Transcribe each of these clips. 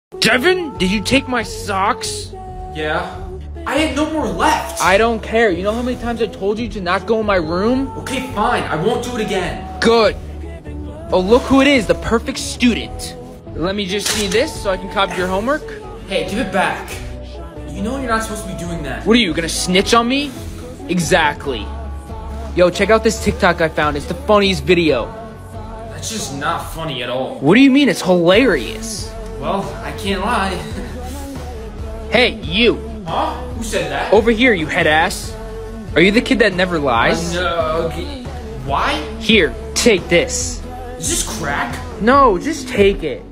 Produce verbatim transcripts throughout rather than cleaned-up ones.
Devin, did you take my socks? Yeah. I had no more left. I don't care. You know how many times I told you to not go in my room? Okay, fine. I won't do it again. Good. Oh, look who it is, the perfect student. Let me just see this so I can copy your homework. Hey, give it back. You know you're not supposed to be doing that. What are you, gonna snitch on me? Exactly. Yo, check out this TikTok I found. It's the funniest video. That's just not funny at all. What do you mean? It's hilarious. Well, I can't lie. Hey, you. Huh? Who said that? Over here, you head ass. Are you the kid that never lies? Uh, no. Okay. Why? Here, take this. Is this crack? No, just take it.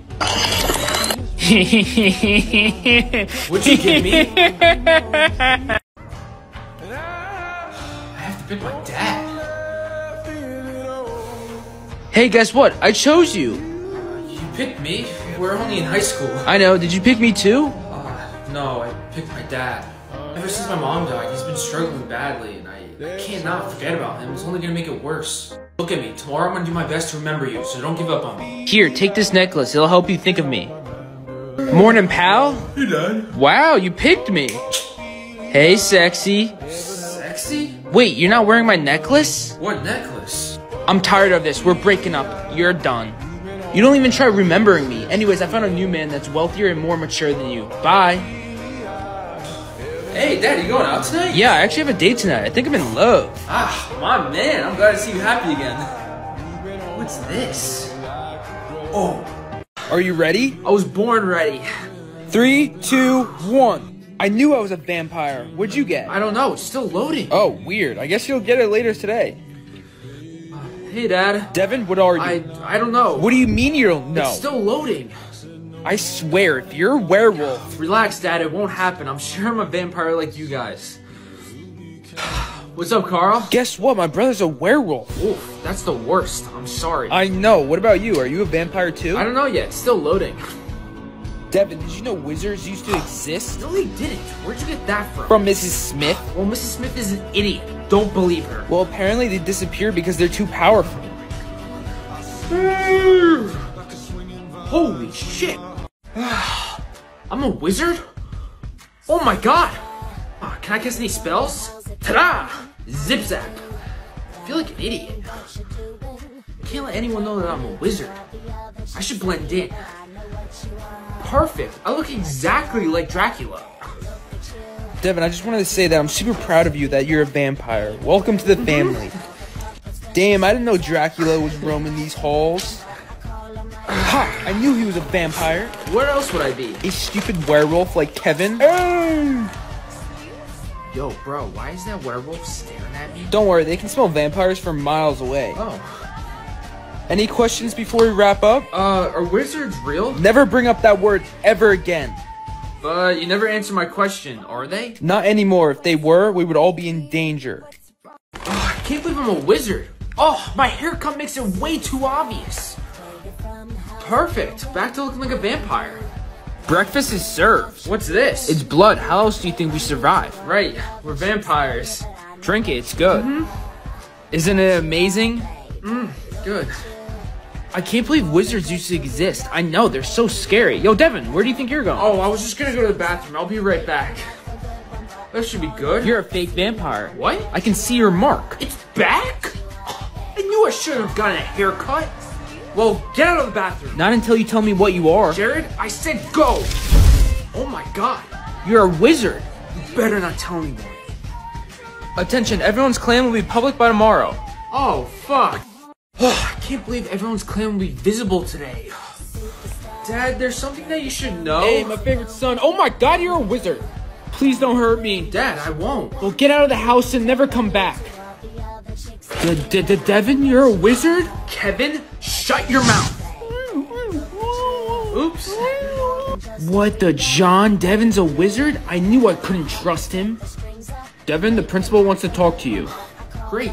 What'd you give me? I have to pick my dad. Hey, guess what? I chose you. You picked me? We're only in high school. I know. Did you pick me too? Uh, no, I picked my dad. Ever since my mom died, he's been struggling badly, and I, I can't not forget about him. It's only gonna make it worse. Look at me. Tomorrow I'm gonna do my best to remember you, so don't give up on me. Here, take this necklace. It'll help you think of me. Morning, pal. Hey, Dad. Wow, you picked me. Hey, sexy. Sexy? Wait, you're not wearing my necklace? What necklace? I'm tired of this. We're breaking up. You're done. You don't even try remembering me. Anyways, I found a new man that's wealthier and more mature than you. Bye. Hey, Dad, you going out tonight? Yeah, I actually have a date tonight. I think I'm in love. Ah, my man. I'm glad to see you happy again. What's this? Oh. Are you ready? I was born ready. Three, two, one. I knew I was a vampire. What'd you get? I don't know. It's still loading. Oh, weird. I guess you'll get it later today. Hey, Dad. Devin, what are you? I I don't know. What do you mean you don't know? It's still loading. I swear, if you're a werewolf... Relax, Dad. It won't happen. I'm sure I'm a vampire like you guys. What's up, Carl? Guess what? My brother's a werewolf. Oof, that's the worst. I'm sorry. I know. What about you? Are you a vampire too? I don't know yet. It's still loading. Devin, did you know wizards used to exist? No, they didn't. Where'd you get that from? From Missus Smith? Well, Missus Smith is an idiot. Don't believe her. Well, apparently they disappeared because they're too powerful. Holy shit. I'm a wizard? Oh my god. Uh, can I cast any spells? Ta-da! Zip zap. I feel like an idiot. I can't let anyone know that I'm a wizard. I should blend in. Perfect. I look exactly like Dracula. Devin, I just wanted to say that I'm super proud of you that you're a vampire. Welcome to the family. Damn, I didn't know Dracula was roaming these halls. Ha! I knew he was a vampire. Where else would I be? A stupid werewolf like Kevin. Hey! Yo, bro, why is that werewolf staring at me? Don't worry, they can smell vampires from miles away. Oh. Any questions before we wrap up? Uh, are wizards real? Never bring up that word ever again. But you never answered my question, are they? Not anymore. If they were, we would all be in danger. Oh, I can't believe I'm a wizard. Oh, my haircut makes it way too obvious. Perfect. Back to looking like a vampire. Breakfast is served. What's this? It's blood. How else do you think we survive? Right. We're vampires. Drink it. It's good. Mm-hmm. Isn't it amazing? Mmm. Good. I can't believe wizards used to exist. I know. They're so scary. Yo, Devin, where do you think you're going? Oh, I was just gonna go to the bathroom. I'll be right back. That should be good. You're a fake vampire. What? I can see your mark. It's back? I knew I shouldn't have gotten a haircut. Well, get out of the bathroom. Not until you tell me what you are. Jared, I said go. Oh my god. You're a wizard. You better not tell anyone. Attention, everyone's clan will be public by tomorrow. Oh, fuck. Oh, I can't believe everyone's clan will be visible today. Dad, there's something that you should know. Hey, my favorite son. Oh my god, you're a wizard. Please don't hurt me. Dad, I won't. Well, get out of the house and never come back. Devin, you're a wizard? Kevin, shut your mouth. Oops. What the John? Devin's a wizard? I knew I couldn't trust him. Devin, the principal wants to talk to you. Great.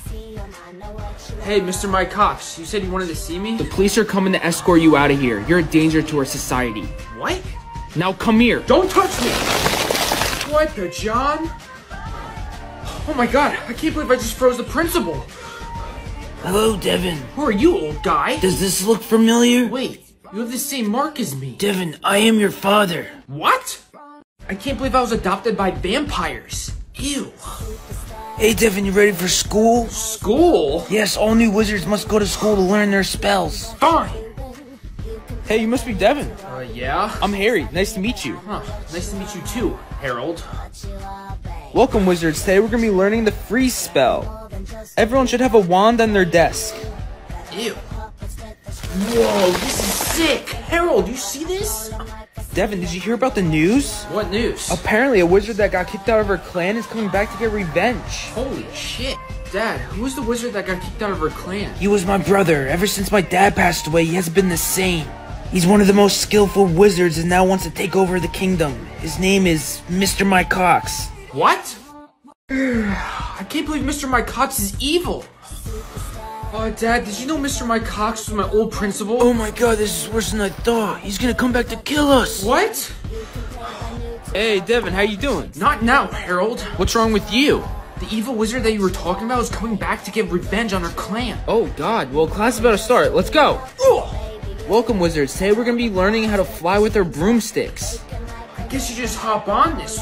Hey, Mister Mike Cox, you said you wanted to see me? The police are coming to escort you out of here. You're a danger to our society. What? Now come here. Don't touch me! What the John? Oh my god, I can't believe I just froze the principal. Hello, Devin. Who are you, old guy? Does this look familiar? Wait, You have the same mark as me. Devin, I am your father. What? I can't believe I was adopted by vampires. Ew. Hey Devin, you ready for school? School? Yes, all new wizards must go to school to learn their spells. Fine. Hey, you must be Devin. Uh, yeah? I'm Harry. Nice to meet you. Huh. Nice to meet you too, Harold. Welcome, wizards. Today we're going to be learning the freeze spell. Everyone should have a wand on their desk. Ew. Whoa, this is sick. Harold, you see this? Devin, did you hear about the news? What news? Apparently, a wizard that got kicked out of her clan is coming back to get revenge. Holy shit. Dad, who was the wizard that got kicked out of her clan? He was my brother. Ever since my dad passed away, he hasn't been the same. He's one of the most skillful wizards and now wants to take over the kingdom. His name is Mister Mike Cox. What? I can't believe Mister Mike Cox is evil. Uh, Dad, did you know Mister Mike Cox was my old principal? Oh my god, this is worse than I thought. He's gonna come back to kill us. What? Hey, Devin, how you doing? Not now, Harold. What's wrong with you? The evil wizard that you were talking about is coming back to get revenge on her clan. Oh, God. Well, class is about to start. Let's go. Ugh. Welcome, wizards. Today we're going to be learning how to fly with our broomsticks. I guess you just hop on this.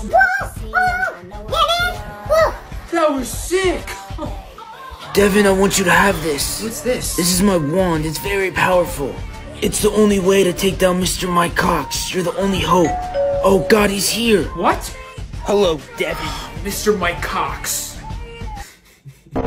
That was sick. Devin, I want you to have this. What's this? This is my wand. It's very powerful. It's the only way to take down Mister Mike Cox. You're the only hope. Oh God, he's here. What? Hello, Devin. Mister Mike Cox. Oh,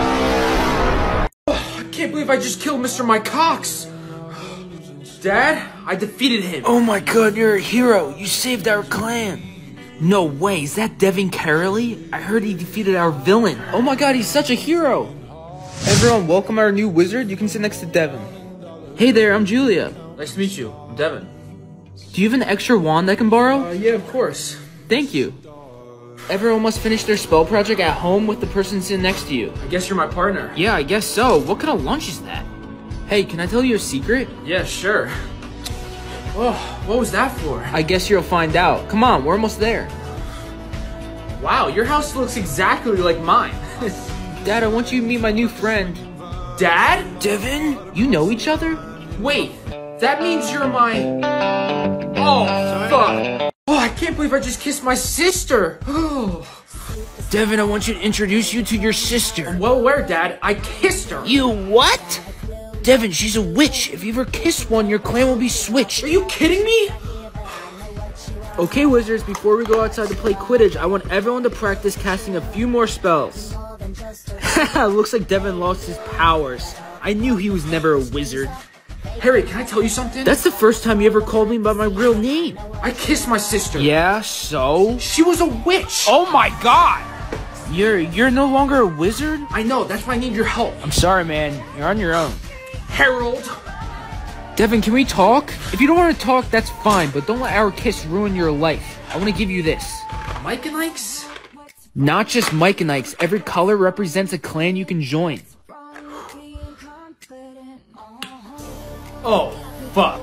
I can't believe I just killed Mister Mike Cox. Dad, I defeated him. Oh my God, you're a hero. You saved our clan. No way. Is that Devin Caherly? I heard he defeated our villain. Oh my God, he's such a hero. Everyone, welcome our new wizard. You can sit next to Devin. Hey there, I'm Julia. Nice to meet you. I'm Devin. Do you have an extra wand I can borrow? Uh, yeah, of course. Thank you. Everyone must finish their spell project at home with the person sitting next to you. I guess you're my partner. Yeah, I guess so. What kind of lunch is that? Hey, can I tell you a secret? Yeah, sure. Oh, what was that for? I guess you'll find out. Come on, we're almost there. Wow, your house looks exactly like mine. Dad, I want you to meet my new friend. Dad? Devin? You know each other? Wait, that means you're my... Oh, fuck. Oh, I can't believe I just kissed my sister. Oh. Devin, I want you to introduce you to your sister. Well, where, Dad? I kissed her. You what? Devin, she's a witch. If you ever kiss one, your clan will be switched. Are you kidding me? Okay, wizards, before we go outside to play Quidditch, I want everyone to practice casting a few more spells. Haha, looks like Devin lost his powers. I knew he was never a wizard. Harry, can I tell you something? That's the first time you ever called me by my real name. I kissed my sister. Yeah, so? She was a witch. Oh my God! You're, you're no longer a wizard? I know, that's why I need your help. I'm sorry, man. You're on your own. Harold. Devin, can we talk? If you don't want to talk, that's fine, but don't let our kiss ruin your life. I want to give you this. Mike and Ike's? Not just Mike and Ike's. Every color represents a clan you can join. Oh, fuck.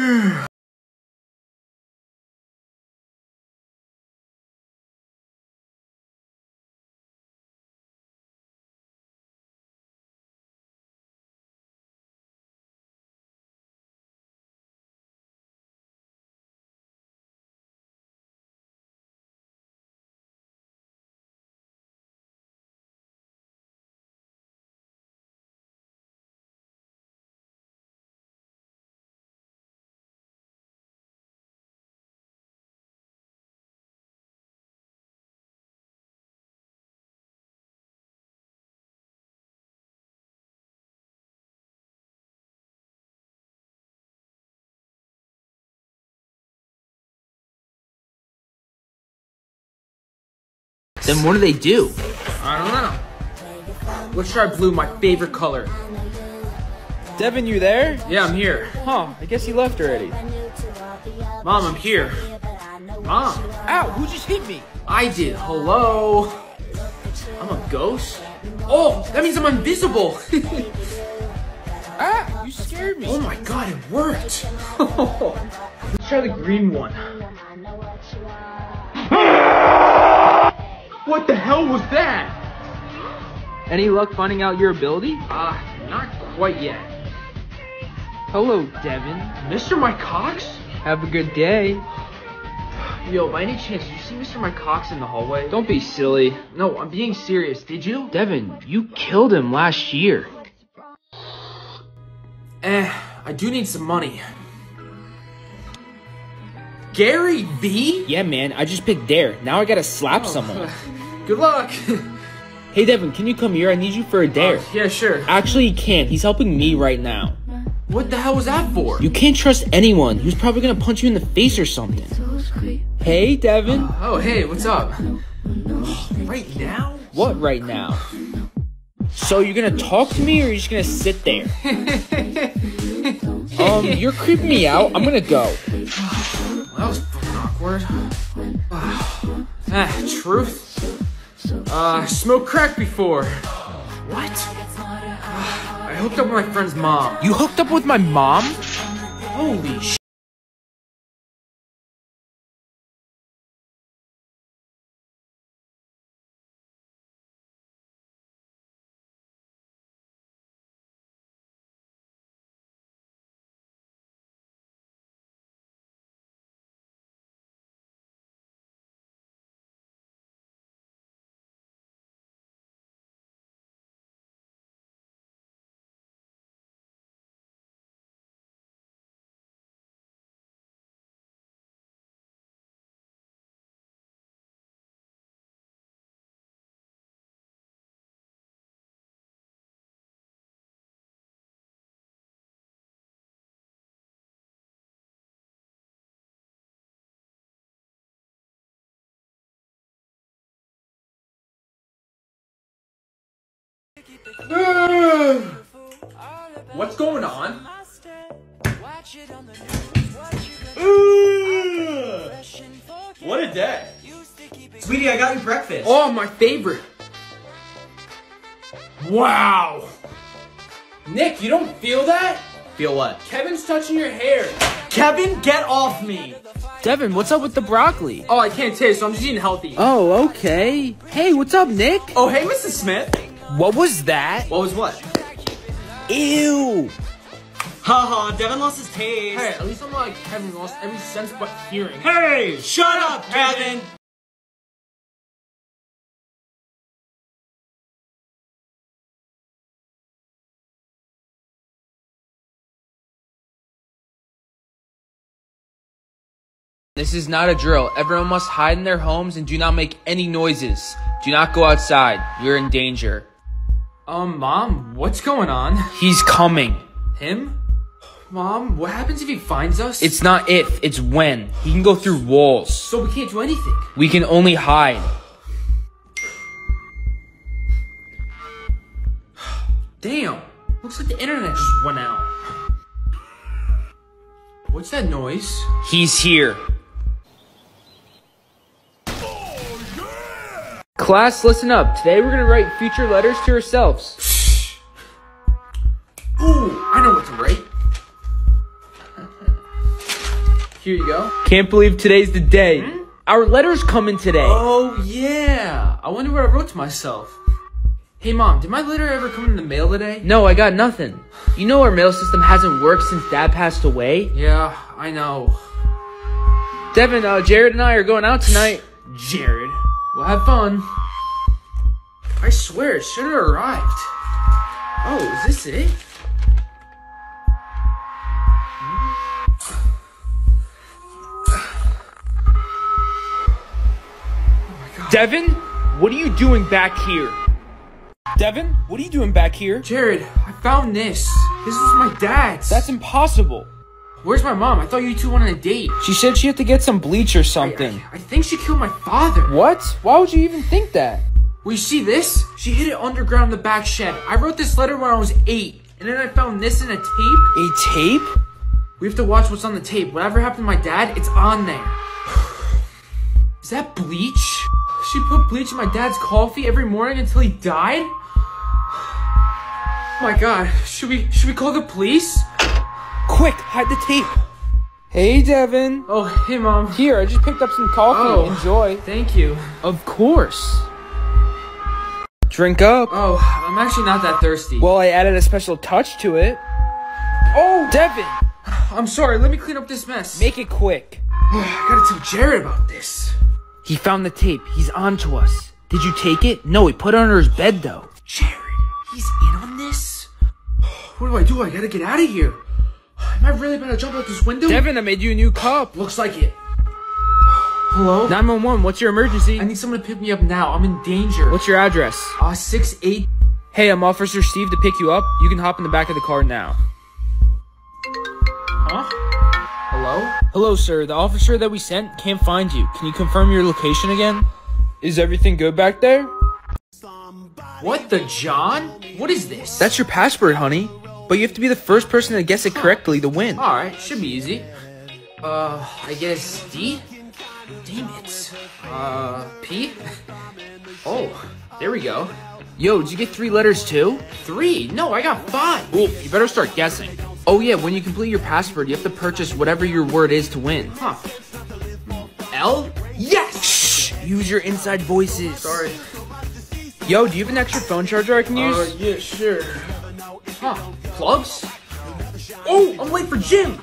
Then what do they do? I don't know. Let's try blue, my favorite color. Devin, you there? Yeah, I'm here. Huh, I guess he left already. Mom, I'm here. Mom. Ow, who just hit me? I did. Hello? I'm a ghost? Oh, that means I'm invisible. Ah, you scared me. Oh my God, it worked. Let's try the green one. What the hell was that? Any luck finding out your ability? Ah, uh, not quite yet. Hello, Devin. Mister Mike Cox? Have a good day. Yo, by any chance, did you see Mister Mike Cox in the hallway? Don't be silly. No, I'm being serious. Did you? Devin, you killed him last year. Eh, I do need some money. Gary V? Yeah, man, I just picked Dare. Now I gotta slap Oh, someone. Good luck. Hey, Devin, can you come here? I need you for a dare. Uh, yeah, sure. Actually, he can't. He's helping me right now. What the hell was that for? You can't trust anyone. He was probably gonna punch you in the face or something. Hey, Devin. Oh, hey, what's up? Right now? What right now? So you're gonna talk to me or you're just gonna sit there? um, you're creeping me out. I'm gonna go. Well, that was fucking awkward. Ah, truth? Uh, smoked crack before. What? I hooked up with my friend's mom. You hooked up with my mom? Holy sh**. What's going on? What a day. Sweetie, I got you breakfast. Oh, my favorite. Wow. Nick, you don't feel that? Feel what? Kevin's touching your hair. Kevin, get off me. Devin, what's up with the broccoli? Oh, I can't taste, so I'm just eating healthy. Oh, okay. Hey, what's up, Nick? Oh, hey, Missus Smith. What was that? What was what? Ew. Haha, Devin lost his taste. Hey, at least I'm not like Kevin lost every sense but hearing. Hey, shut up, Kevin. This is not a drill. Everyone must hide in their homes and do not make any noises. Do not go outside. You're in danger. Um, Mom, what's going on? He's coming. Him? Mom, what happens if he finds us? It's not if, it's when. He can go through walls. So we can't do anything. We can only hide. Damn. Looks like the internet just went out. What's that noise? He's here. Class, listen up. Today we're gonna write future letters to ourselves. Ooh, I know what to write. Here you go. Can't believe today's the day. Hmm? Our letters come in today. Oh, yeah. I wonder what I wrote to myself. Hey, Mom, did my letter ever come in the mail today? No, I got nothing. You know our mail system hasn't worked since Dad passed away? Yeah, I know. Devin, uh, Jared and I are going out tonight. Jared. Well, have fun. I swear, it should have arrived. Oh, is this it? Devin, what are you doing back here? Devin, what are you doing back here? Jared, I found this. This was my dad's. That's impossible. Where's my mom? I thought you two went on a date. She said she had to get some bleach or something. I, I think she killed my father. What? Why would you even think that? Well, you see this? She hid it underground in the back shed. I wrote this letter when I was eight. And then I found this in a tape. A tape? We have to watch what's on the tape. Whatever happened to my dad, it's on there. Is that bleach? She put bleach in my dad's coffee every morning until he died? Oh my god, should we should we call the police? Quick, hide the tape. Hey, Devin. Oh, hey, Mom. Here, I just picked up some coffee. Oh. Enjoy. Thank you. Of course. Drink up. Oh, I'm actually not that thirsty. Well, I added a special touch to it. Oh, Devin! I'm sorry, let me clean up this mess. Make it quick. I gotta tell Jared about this. He found the tape. He's on to us. Did you take it? No, he put it under his bed, though. Jared, he's in on this? What do I do? I gotta get out of here. Am I really about to jump out this window? Devin, I made you a new cup. Looks like it. Hello? nine one one, what's your emergency? I need someone to pick me up now. I'm in danger. What's your address? Uh, six eight. Hey, I'm Officer Steve to pick you up. You can hop in the back of the car now. Huh? Hello? Hello, sir. The officer that we sent can't find you. Can you confirm your location again? Is everything good back there? What the John? What is this? That's your password, honey. But you have to be the first person to guess it correctly to win. Alright, should be easy. Uh, I guess D? Damn it. Uh, P? Oh, there we go. Yo, did you get three letters too? Three? No, I got five. Ooh, you better start guessing. Oh yeah, when you complete your password, you have to purchase whatever your word is to win. Huh. L? Yes! Shh! Use your inside voices. Sorry. Yo, do you have an extra phone charger I can use? Uh, yeah, sure. Huh. Plugs? Oh, I'm late for gym!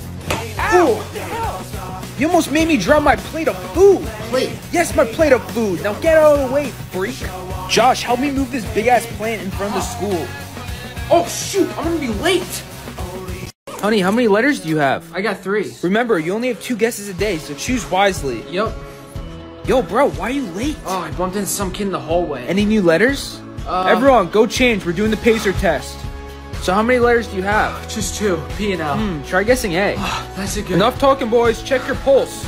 Ow! You almost made me drop my plate of food! Plate? Yes, my plate of food! Now get out of the way, freak! Josh, help me move this big-ass plant in front of the school. Oh, shoot! I'm gonna be late! Honey, how many letters do you have? I got three. Remember, you only have two guesses a day, so choose wisely. Yep. Yo, bro, why are you late? Oh, I bumped into some kid in the hallway. Any new letters? Uh, Everyone, go change. We're doing the pacer test. So how many letters do you have? Just two. P and L. Hmm, try guessing A. That's a good. Enough talking, boys. Check your pulse.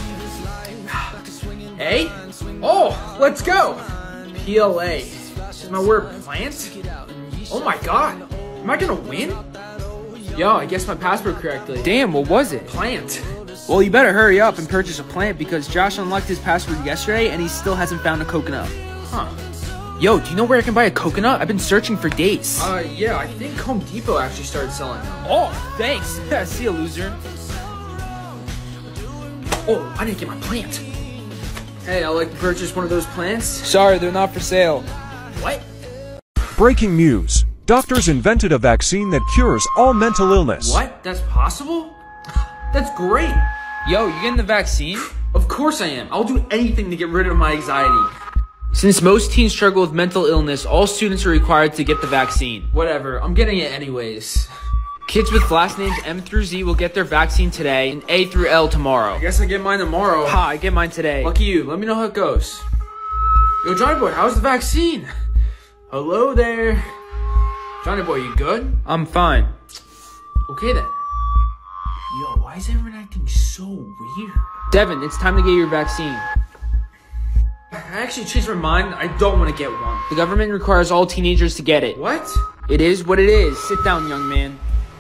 A? Oh, let's go. P L A. Is my word plant? Oh my god. Am I gonna win? Yo, I guessed my password correctly. Damn, what was it? Plant. Well, you better hurry up and purchase a plant because Josh unlocked his password yesterday and he still hasn't found a coconut. Huh. Yo, do you know where I can buy a coconut? I've been searching for days. Uh, yeah, I think Home Depot actually started selling them. Oh, thanks. See you, loser. Oh, I didn't get my plant. Hey, I'd like to purchase one of those plants. Sorry, they're not for sale. What? Breaking news. Doctors invented a vaccine that cures all mental illness. What? That's possible? That's great. Yo, you getting the vaccine? Of course I am. I'll do anything to get rid of my anxiety. Since most teens struggle with mental illness, all students are required to get the vaccine. Whatever, I'm getting it anyways. Kids with last names M through Z will get their vaccine today and A through L tomorrow. I guess I get mine tomorrow. Ha, I get mine today. Lucky you. Let me know how it goes. Yo, Johnny Boy, how's the vaccine? Hello there. Johnny Boy, you good? I'm fine. Okay then. Yo, why is everyone acting so weird? Devin, it's time to get your vaccine. I actually changed my mind. I don't want to get one. The government requires all teenagers to get it. What? It is what it is. Sit down, young man.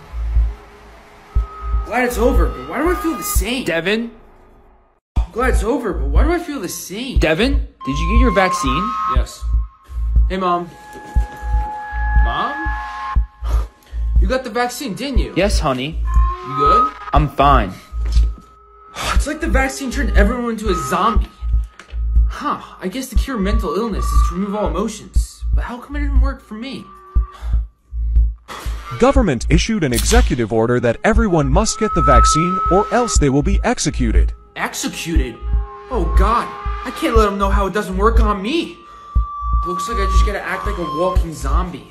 Glad it's over, but why do I feel the same? Devin? Glad it's over, but why do I feel the same? Devin, did you get your vaccine? Yes. Hey, Mom. Mom? You got the vaccine, didn't you? Yes, honey. You good? I'm fine. It's like the vaccine turned everyone into a zombie. Huh, I guess the cure mental illness is to remove all emotions. But how come it didn't work for me? Government issued an executive order that everyone must get the vaccine or else they will be executed. Executed? Oh god, I can't let them know how it doesn't work on me. Looks like I just gotta act like a walking zombie.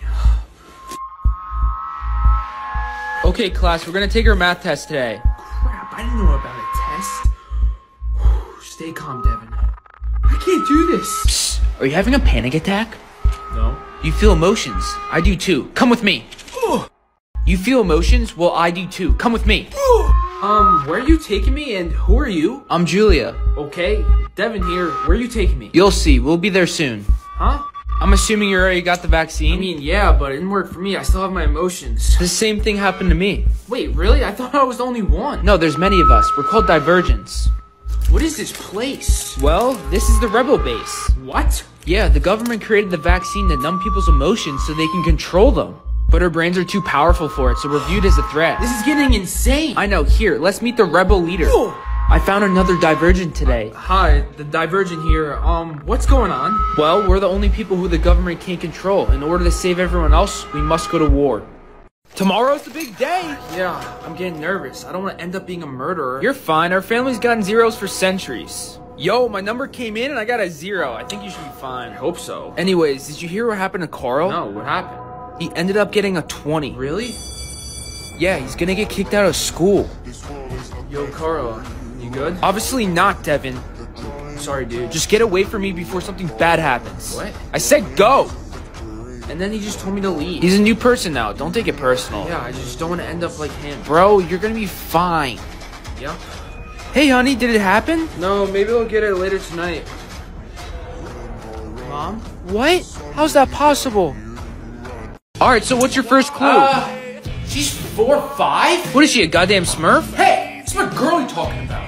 Okay, class, we're gonna take our math test today. Crap, I didn't know about a test. Stay calm, Devin. I can't do this. Psst, are you having a panic attack? No. You feel emotions. I do too. Come with me. You feel emotions? Well, I do too. Come with me. Um, where are you taking me and who are you? I'm Julia. Okay, Devin here. Where are you taking me? You'll see. We'll be there soon. Huh? I'm assuming you already got the vaccine. I mean, yeah, but it didn't work for me. I still have my emotions. The same thing happened to me. Wait, really? I thought I was the only one. No, there's many of us. We're called Divergents. What is this place? Well, this is the rebel base. What? Yeah, the government created the vaccine to numb people's emotions so they can control them. But our brains are too powerful for it, so we're viewed as a threat. This is getting insane. I know. Here, let's meet the rebel leader. I found another Divergent today. Hi, the Divergent here. Um, what's going on? Well, we're the only people who the government can't control. In order to save everyone else, we must go to war. Tomorrow's the big day. Yeah, I'm getting nervous. I don't want to end up being a murderer. You're fine. Our family's gotten zeros for centuries. Yo, my number came in and I got a zero. I think you should be fine. I hope so. Anyways, did you hear what happened to Carl? No, what happened? He ended up getting a twenty. Really? Yeah, he's gonna get kicked out of school. Yo, Carl, you good? Obviously not, Devin. Sorry, dude. Just get away from me before something bad happens. What? I said go! And then he just told me to leave. He's a new person now. Don't take it personal. Yeah, I just don't want to end up like him. Bro, you're gonna be fine. Yeah? Hey, honey, did it happen? No, maybe I'll get it later tonight. Mom? What? How's that possible? Alright, so what's your first clue? Uh, she's four five? What is she, a goddamn smurf? Hey, it's my girl you talking about.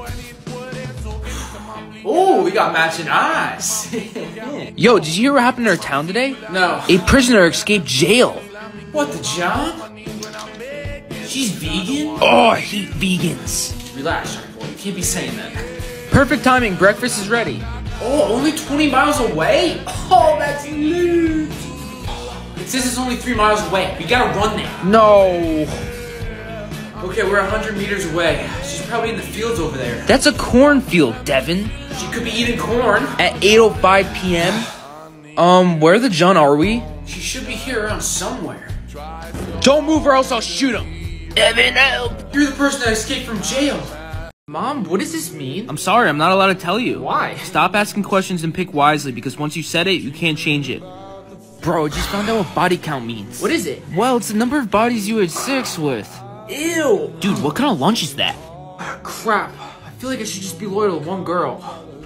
Oh, we got matching eyes. Yo, did you hear what happened to our town today? No. A prisoner escaped jail. What, the John? She's vegan? Oh, I hate vegans. Relax, young boy. You can't be saying that. Perfect timing, breakfast is ready. Oh, only twenty miles away? Oh, that's loot. It says it's only three miles away. We gotta run there. No. Okay, we're a hundred meters away. She's probably in the fields over there. That's a cornfield, Devin. She could be eating corn. At eight oh five p m Um, where the John are we? She should be here around somewhere. Don't move or else I'll shoot him. Devin, help. You're the person that escaped from jail. Mom, what does this mean? I'm sorry, I'm not allowed to tell you. Why? Stop asking questions and pick wisely, because once you said it, you can't change it. Bro, just found out what body count means. What is it? Well, it's the number of bodies you had sex with. Ew. Dude, what kind of lunch is that? Ah, crap. I feel like I should just be loyal to one girl.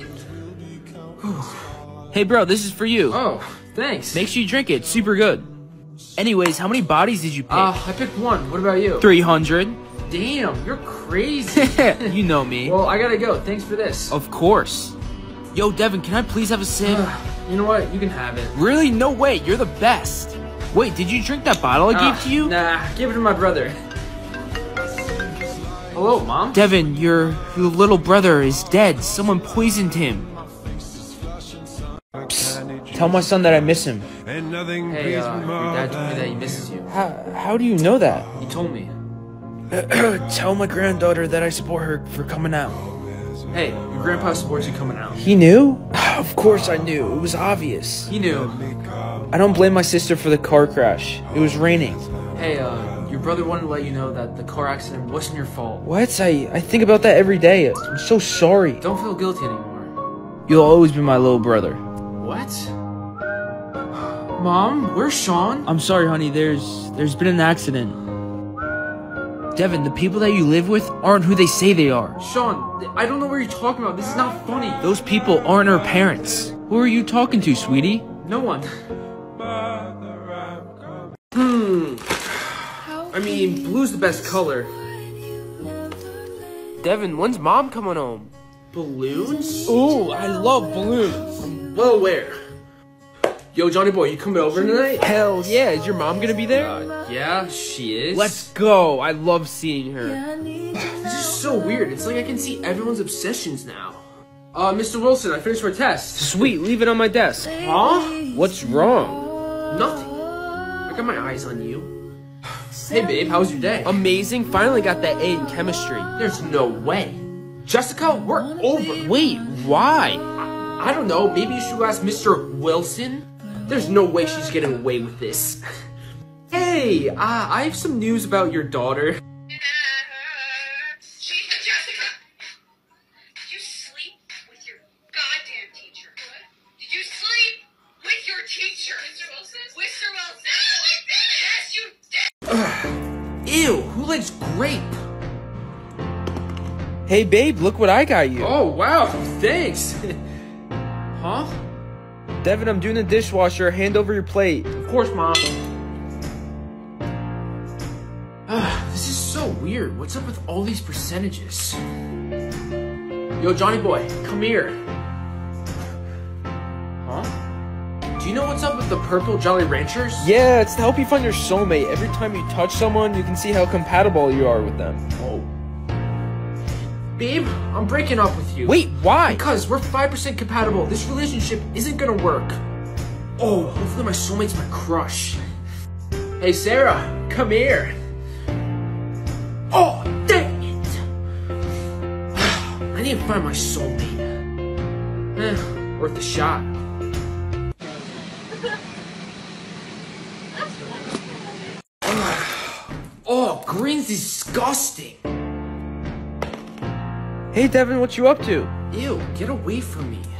Hey bro, this is for you. Oh, thanks. Make sure you drink it, it's super good. Anyways, how many bodies did you pick? Uh, I picked one. What about you? three hundred. Damn, you're crazy. You know me. Well, I gotta go. Thanks for this. Of course. Yo, Devin, can I please have a sip? You know what? You can have it. Really? No way, you're the best. Wait, did you drink that bottle I Ah, gave to you? Nah, give it to my brother. Hello, Mom? Devin, your, your little brother is dead. Someone poisoned him. Psst. Tell my son that I miss him. Hey, uh, your dad told me that he misses you. How, how do you know that? He told me. Tell my granddaughter that I support her for coming out. Hey, your grandpa supports you coming out. He knew? Of course I knew. It was obvious. He knew. I don't blame my sister for the car crash. It was raining. Hey, uh, your brother wanted to let you know that the car accident wasn't your fault. What? I, I think about that every day. I'm so sorry. Don't feel guilty anymore. You'll always be my little brother. What? Mom, where's Sean? I'm sorry, honey. There's there's been an accident. Devin, the people that you live with aren't who they say they are. Sean, I don't know what you're talking about. This is not funny. Those people aren't her parents. Who are you talking to, sweetie? No one. Hmm. I mean, blue's the best color. Devin, when's mom coming home? Balloons? Ooh, I love balloons. I'm well aware. Yo, Johnny boy, you coming over tonight? Hell yeah, is your mom gonna be there? Uh, yeah, she is. Let's go. I love seeing her. This is so weird. It's like I can see everyone's obsessions now. Uh, Mister Wilson, I finished my test. Sweet, leave it on my desk. Huh? What's wrong? Nothing. I got my eyes on you. Hey, babe, how was your day? Amazing. Finally got that A in chemistry. There's no way. Jessica, we're over. Wait, why? I, I don't know. Maybe you should ask Mister Wilson. There's no way she's getting away with this. Hey, uh, I have some news about your daughter. Jessica! Did you sleep with your goddamn teacher? What? Did you sleep with your teacher? Mister Wilson? Mister Wilson? No, I didn't! Yes, you did! Ew, who likes grape? Hey, babe, look what I got you. Oh, wow, thanks. Huh? Devin, I'm doing the dishwasher. Hand over your plate. Of course, Mom. Ah, this is so weird. What's up with all these percentages? Yo, Johnny boy, come here. Huh? Do you know what's up with the purple Jolly Ranchers? Yeah, it's to help you find your soulmate. Every time you touch someone, you can see how compatible you are with them. Oh. Babe, I'm breaking up with you. Wait, why? Because we're five percent compatible. This relationship isn't gonna work. Oh, hopefully my soulmate's my crush. Hey, Sarah, come here. Oh, dang it. I need to find my soulmate. Eh, worth a shot. Oh, green's disgusting. Hey, Devin, what you up to? Ew, get away from me.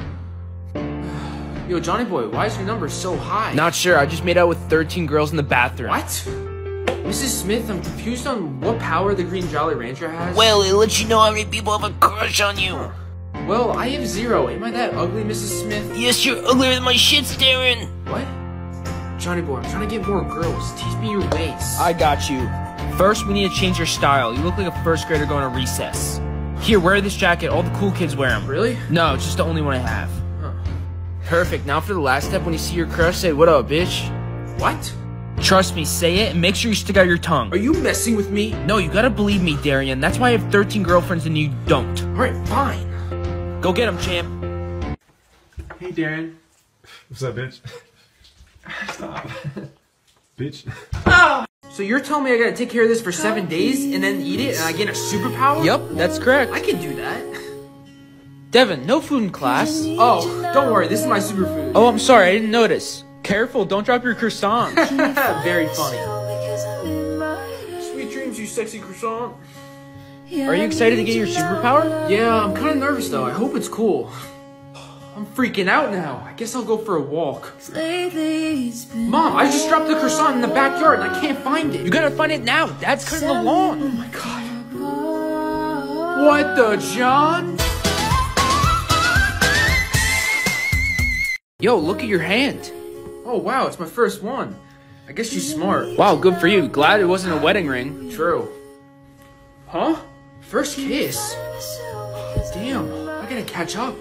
Yo, Johnny boy, why is your number so high? Not sure. I just made out with thirteen girls in the bathroom. What? Missus Smith, I'm confused on what power the Green Jolly Rancher has. Well, it lets you know how many people have a crush on you. Huh. Well, I have zero. Am I that ugly, Missus Smith? Yes, you're uglier than my shit, Darren. What? Johnny boy, I'm trying to get more girls. Teach me your ways. I got you. First, we need to change your style. You look like a first grader going to recess. Here, wear this jacket. All the cool kids wear them. Really? No, it's just the only one I have. Huh. Perfect. Now for the last step, when you see your crush, say, "What up, bitch?" What? Trust me, say it, and make sure you stick out your tongue. Are you messing with me? No, you gotta believe me, Darian. That's why I have thirteen girlfriends and you don't. Alright, fine. Go get him, champ. Hey, Darren. What's up, bitch? Stop. Bitch. So you're telling me I gotta take care of this for seven days and then eat it and I get a superpower? Yup, that's correct. I can do that. Devin, no food in class. Oh, don't worry, this is my superfood. Oh, I'm sorry, I didn't notice. Careful, don't drop your croissant. Very funny. Sweet dreams, you sexy croissant. Are you excited to get your superpower? Yeah, I'm kind of nervous though. I hope it's cool. I'm freaking out now. I guess I'll go for a walk. Mom, I just dropped the croissant in the backyard and I can't find it. You gotta find it now. Dad's cutting the lawn. Oh my god. What the John? Yo, look at your hand. Oh wow, it's my first one. I guess she's smart. Wow, good for you. Glad it wasn't a wedding ring. True. Huh? First kiss? Damn, I gotta catch up.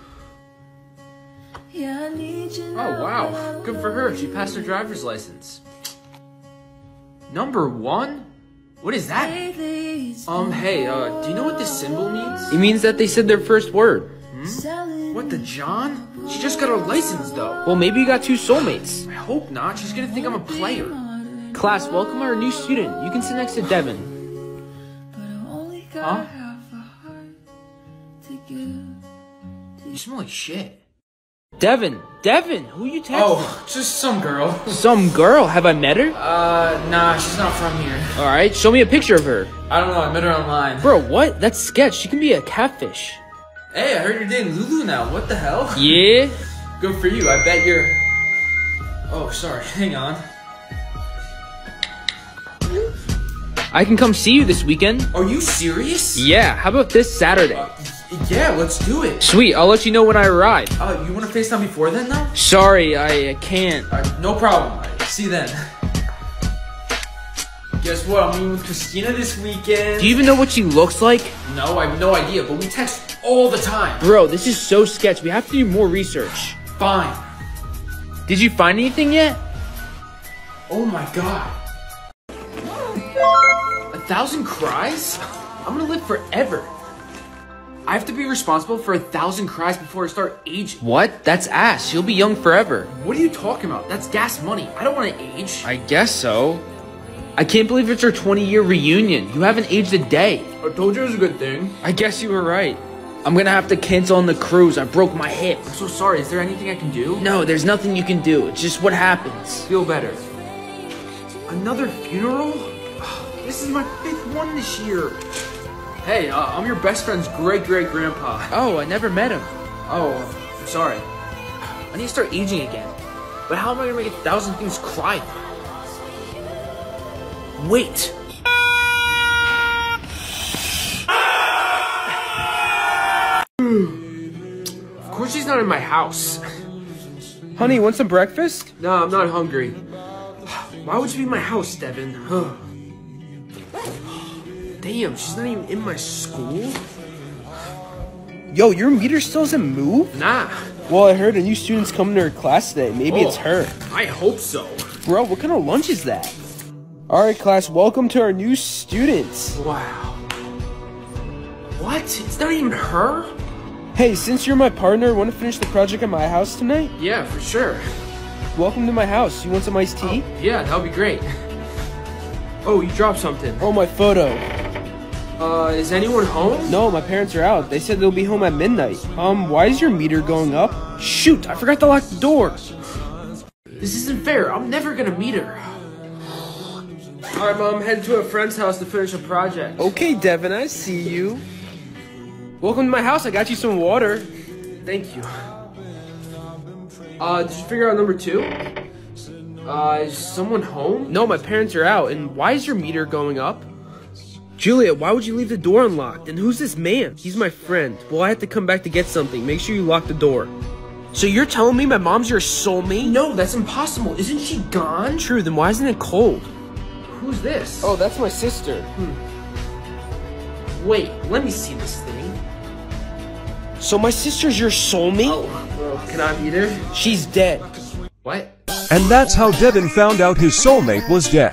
Oh wow, good for her. She passed her driver's license. Number one? What is that? Um, hey, uh, do you know what this symbol means? It means that they said their first word. Hmm? What the John? She just got her license though. Well, maybe you got two soulmates. I hope not. She's gonna think I'm a player. Class, welcome our new student. You can sit next to Devin. Huh? You smell like shit. Devin, Devin, who you texting? Oh, just some girl. Some girl. Have I met her? Uh, nah, she's not from here. All right, show me a picture of her. I don't know, I met her online. Bro, what? That's sketch. She can be a catfish. Hey, I heard you're dating Lulu now. What the hell? Yeah? Good for you. I bet you're... Oh, sorry. Hang on. I can come see you this weekend. Are you serious? Yeah, how about this Saturday? Uh, yeah, let's do it. Sweet, I'll let you know when I arrive. Uh, you want to FaceTime before then, though? Sorry, I, I can't. Uh, no problem. Right, see you then. Guess what? I'm meeting with Christina this weekend. Do you even know what she looks like? No, I have no idea, but we text all the time. Bro, this is so sketch. We have to do more research. Fine. Did you find anything yet? Oh my god. A thousand cries? I'm gonna live forever. I have to be responsible for a thousand cries before I start aging. What? That's ass. You'll be young forever. What are you talking about? That's gas money. I don't want to age. I guess so. I can't believe it's our twenty year reunion. You haven't aged a day. I told you it was a good thing. I guess you were right. I'm gonna have to cancel on the cruise. I broke my hip. I'm so sorry. Is there anything I can do? No, there's nothing you can do. It's just what happens. Feel better. Another funeral? This is my fifth one this year. Hey, uh, I'm your best friend's great-great-grandpa. Oh, I never met him. Oh, I'm sorry. I need to start aging again. But how am I gonna make a thousand things cry? Wait. Of course she's not in my house. Honey, want some breakfast? No, I'm not hungry. Why would you be in my house, Devin? Damn, she's not even in my school? Yo, your meter still doesn't move? Nah. Well, I heard a new student's coming to her class today. Maybe Oh, it's her. I hope so. Bro, what kind of lunch is that? Alright, class, welcome to our new students. Wow. What? It's not even her? Hey, since you're my partner, want to finish the project at my house tonight? Yeah, for sure. welcome to my house. You want some iced tea? Oh, yeah, that would be great. Oh, you dropped something. Oh, my photo. Uh, is anyone home? No, my parents are out. They said they'll be home at midnight. Um, why is your meter going up? Shoot, I forgot to lock the door. This isn't fair. I'm never gonna meet her. Alright, Mom, headed to a friend's house to finish a project. Okay, Devin, I see you. Welcome to my house. I got you some water. Thank you. Uh, did you figure out number two? Uh, is someone home? No, my parents are out. And why is your meter going up? Julia, why would you leave the door unlocked? And who's this man? He's my friend. Well, I have to come back to get something. Make sure you lock the door. So you're telling me my mom's your soulmate? No, that's impossible. Isn't she gone? True, then why isn't it cold? Who's this? Oh, that's my sister. Hmm. Wait, let me see this thing. So my sister's your soulmate? Oh, well, can I meet her? She's dead. What? And that's how Devin found out his soulmate was dead.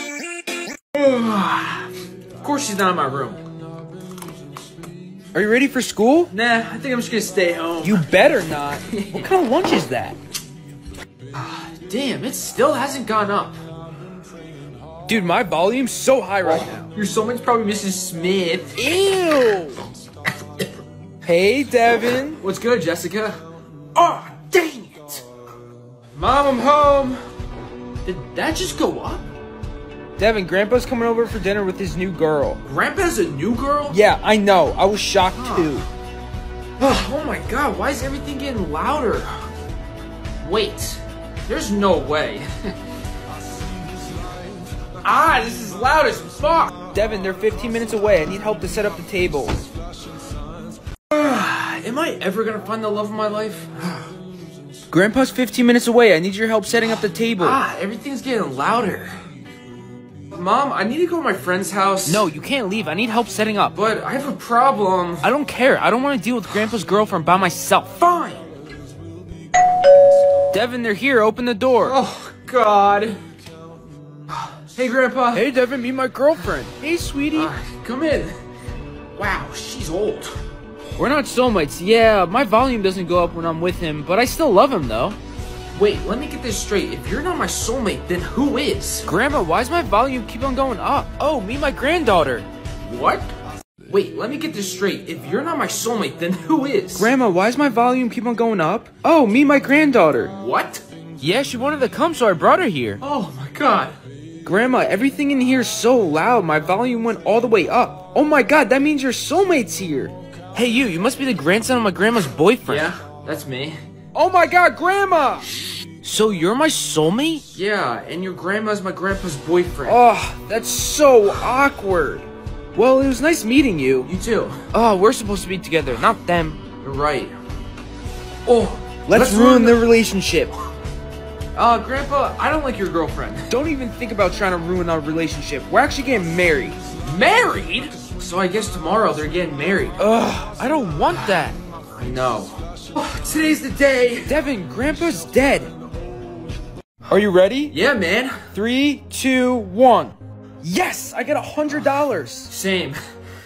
Of course she's not in my room. Are you ready for school? Nah, I think I'm just gonna stay home. You better not. What kind of lunch is that? Damn, it still hasn't gone up. Dude, my volume's so high right now. Your soulmate's probably Missus Smith. Ew! Hey, Devin. What's good, Jessica? Oh, dang it! Mom, I'm home. Did that just go up? Devin, Grandpa's coming over for dinner with his new girl. Grandpa has a new girl? Yeah, I know. I was shocked too. Oh my god, why is everything getting louder? Wait, there's no way. Ah, this is loud as fuck. Devin, they're fifteen minutes away. I need help to set up the tables. Am I ever gonna find the love of my life? Grandpa's fifteen minutes away. I need your help setting up the table. Ah, everything's getting louder. Mom, I need to go to my friend's house. No, you can't leave. I need help setting up. But I have a problem. I don't care. I don't want to deal with Grandpa's girlfriend by myself. Fine. Devin, they're here. Open the door. Oh, God. Hey, Grandpa. Hey, Devin, meet my girlfriend. Hey, sweetie. Uh, come in. Wow, she's old. We're not soulmates. Yeah, my volume doesn't go up when I'm with him, but I still love him, though. Wait, let me get this straight. If you're not my soulmate, then who is? Grandma, why does my volume keep on going up? Oh, meet my granddaughter. What? Wait, let me get this straight. If you're not my soulmate, then who is? Grandma, why does my volume keep on going up? Oh, meet my granddaughter. What? Yeah, she wanted to come, so I brought her here. Oh my god. Grandma, everything in here is so loud. My volume went all the way up. Oh my god, that means your soulmate's here. Hey, you, you must be the grandson of my grandma's boyfriend. Yeah, that's me. Oh my god, Grandma! So you're my soulmate? Yeah, and your grandma's my grandpa's boyfriend. Oh, that's so awkward. Well, it was nice meeting you. You too. Oh, we're supposed to be together, not them. You're right. Oh, Let's, let's ruin the relationship. Uh, Grandpa, I don't like your girlfriend. Don't even think about trying to ruin our relationship. We're actually getting married. Married? So I guess tomorrow they're getting married. Ugh, I don't want that. I know. Oh, today's the day. Devin, Grandpa's dead. Are you ready? Yeah, man. Three, two, one. Yes, I got a hundred dollars. Same.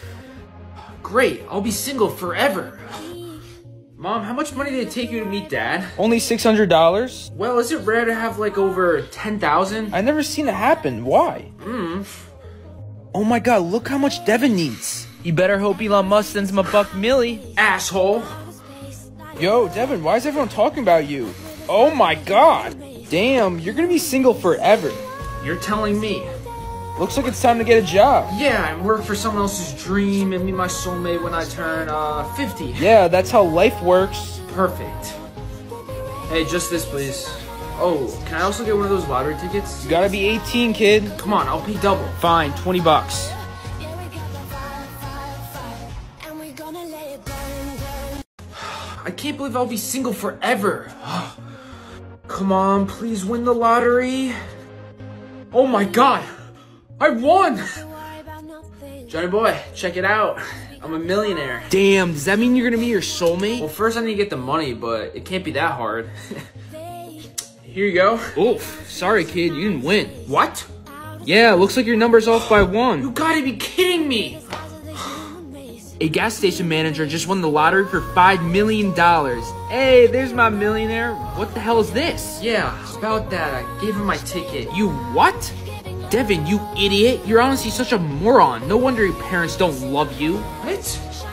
Great, I'll be single forever. Mom, how much money did it take you to meet Dad? Only six hundred dollars. Well, is it rare to have like over ten thousand? I never seen it happen. Why? Hmm. Oh my god, look how much Devin needs. You better hope Elon Musk sends him a buck milli. Asshole. Yo, Devin, why is everyone talking about you? Oh my god. Damn, you're gonna be single forever. You're telling me. Looks like it's time to get a job. Yeah, and work for someone else's dream and meet my soulmate when I turn, uh, fifty. Yeah, that's how life works. Perfect. Hey, just this, please. Oh, can I also get one of those lottery tickets? You gotta be eighteen, kid. Come on, I'll pay double. Fine, twenty bucks. I can't believe I'll be single forever. Come on, please win the lottery. Oh my god, I won! Johnny boy, check it out. I'm a millionaire. Damn, does that mean you're gonna be your soulmate? Well, first I need to get the money, but it can't be that hard. Here you go. Oof, sorry kid, you didn't win. What? Yeah, looks like your number's off by one. You gotta be kidding me! A gas station manager just won the lottery for five million dollars. Hey, there's my millionaire. What the hell is this? Yeah, about that. I gave him my ticket. You what? Devin, you idiot. You're honestly such a moron. No wonder your parents don't love you. What?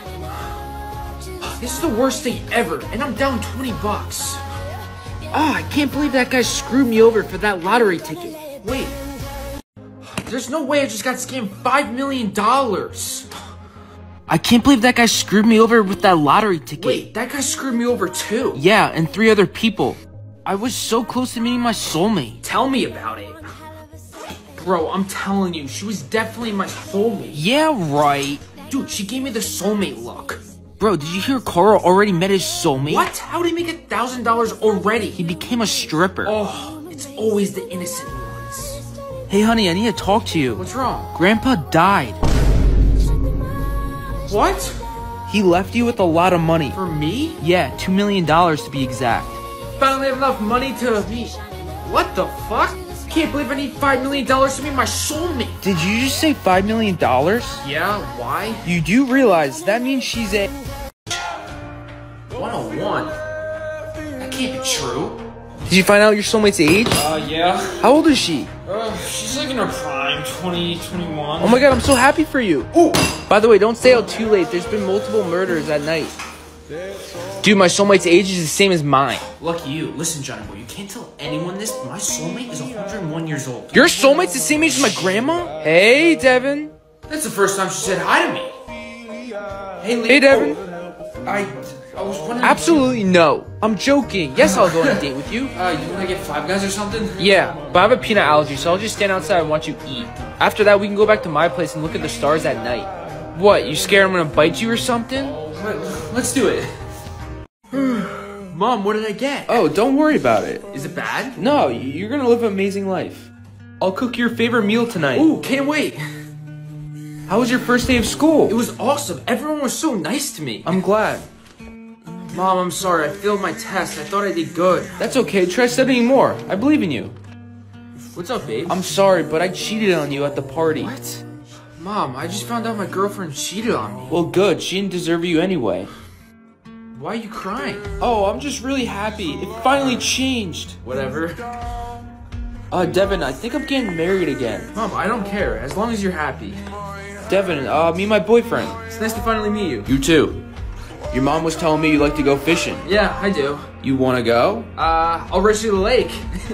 This is the worst thing ever, and I'm down twenty bucks. Ah, oh, I can't believe that guy screwed me over for that lottery ticket. Wait. There's no way I just got scammed five million dollars. I can't believe that guy screwed me over with that lottery ticket. Wait, that guy screwed me over too. Yeah, and three other people. I was so close to meeting my soulmate. Tell me about it. Bro, I'm telling you, she was definitely my soulmate. Yeah, right. Dude, she gave me the soulmate look. Bro, did you hear Carl already met his soulmate? What? How did he make a thousand dollars already? He became a stripper. Oh, it's always the innocent ones. Hey, honey, I need to talk to you. What's wrong? Grandpa died. What? He left you with a lot of money. For me? Yeah, two million dollars to be exact. Finally have enough money to meet. What the fuck? Can't believe I need five million dollars to be my soulmate. Did you just say five million dollars? Yeah, why? You do realize that means she's a... one oh one? That can't be true. Did you find out your soulmate's age? Uh, yeah. How old is she? Uh, she's like in her prime, twenty, twenty-one. Oh my god, I'm so happy for you. Ooh. By the way, don't stay out too late. There's been multiple murders at night. Dude, my soulmate's age is the same as mine. Lucky you. Listen, Johnny boy, you can't tell anyone this, but my soulmate is one hundred one years old. Your soulmate's the same age as my grandma? Hey, Devin. That's the first time she said hi to me. Hey, Lee. Hey, Devin. Oh, I, I was wondering... Absolutely no. I'm joking. Yes, I'll go on a date with you. Uh, you wanna get Five Guys or something? Yeah, but I have a peanut allergy, so I'll just stand outside and watch you eat. After that, we can go back to my place and look at the stars at night. What, you scared I'm gonna bite you or something? Let's do it. Mom, what did I get? Oh, don't worry about it. Is it bad? No, you're gonna live an amazing life. I'll cook your favorite meal tonight. Ooh, can't wait. How was your first day of school? It was awesome. Everyone was so nice to me. I'm glad. Mom, I'm sorry. I failed my test. I thought I did good. That's okay. Try studying more. I believe in you. What's up, babe? I'm sorry, but I cheated on you at the party. What? Mom, I just found out my girlfriend cheated on me. Well, good. She didn't deserve you anyway. Why are you crying? Oh, I'm just really happy. It finally changed. Whatever. Uh, Devin, I think I'm getting married again. Mom, I don't care. As long as you're happy. Devin, uh, me and my boyfriend. It's nice to finally meet you. You too. Your mom was telling me you like to go fishing. Yeah, I do. You wanna go? Uh, I'll race you to the lake.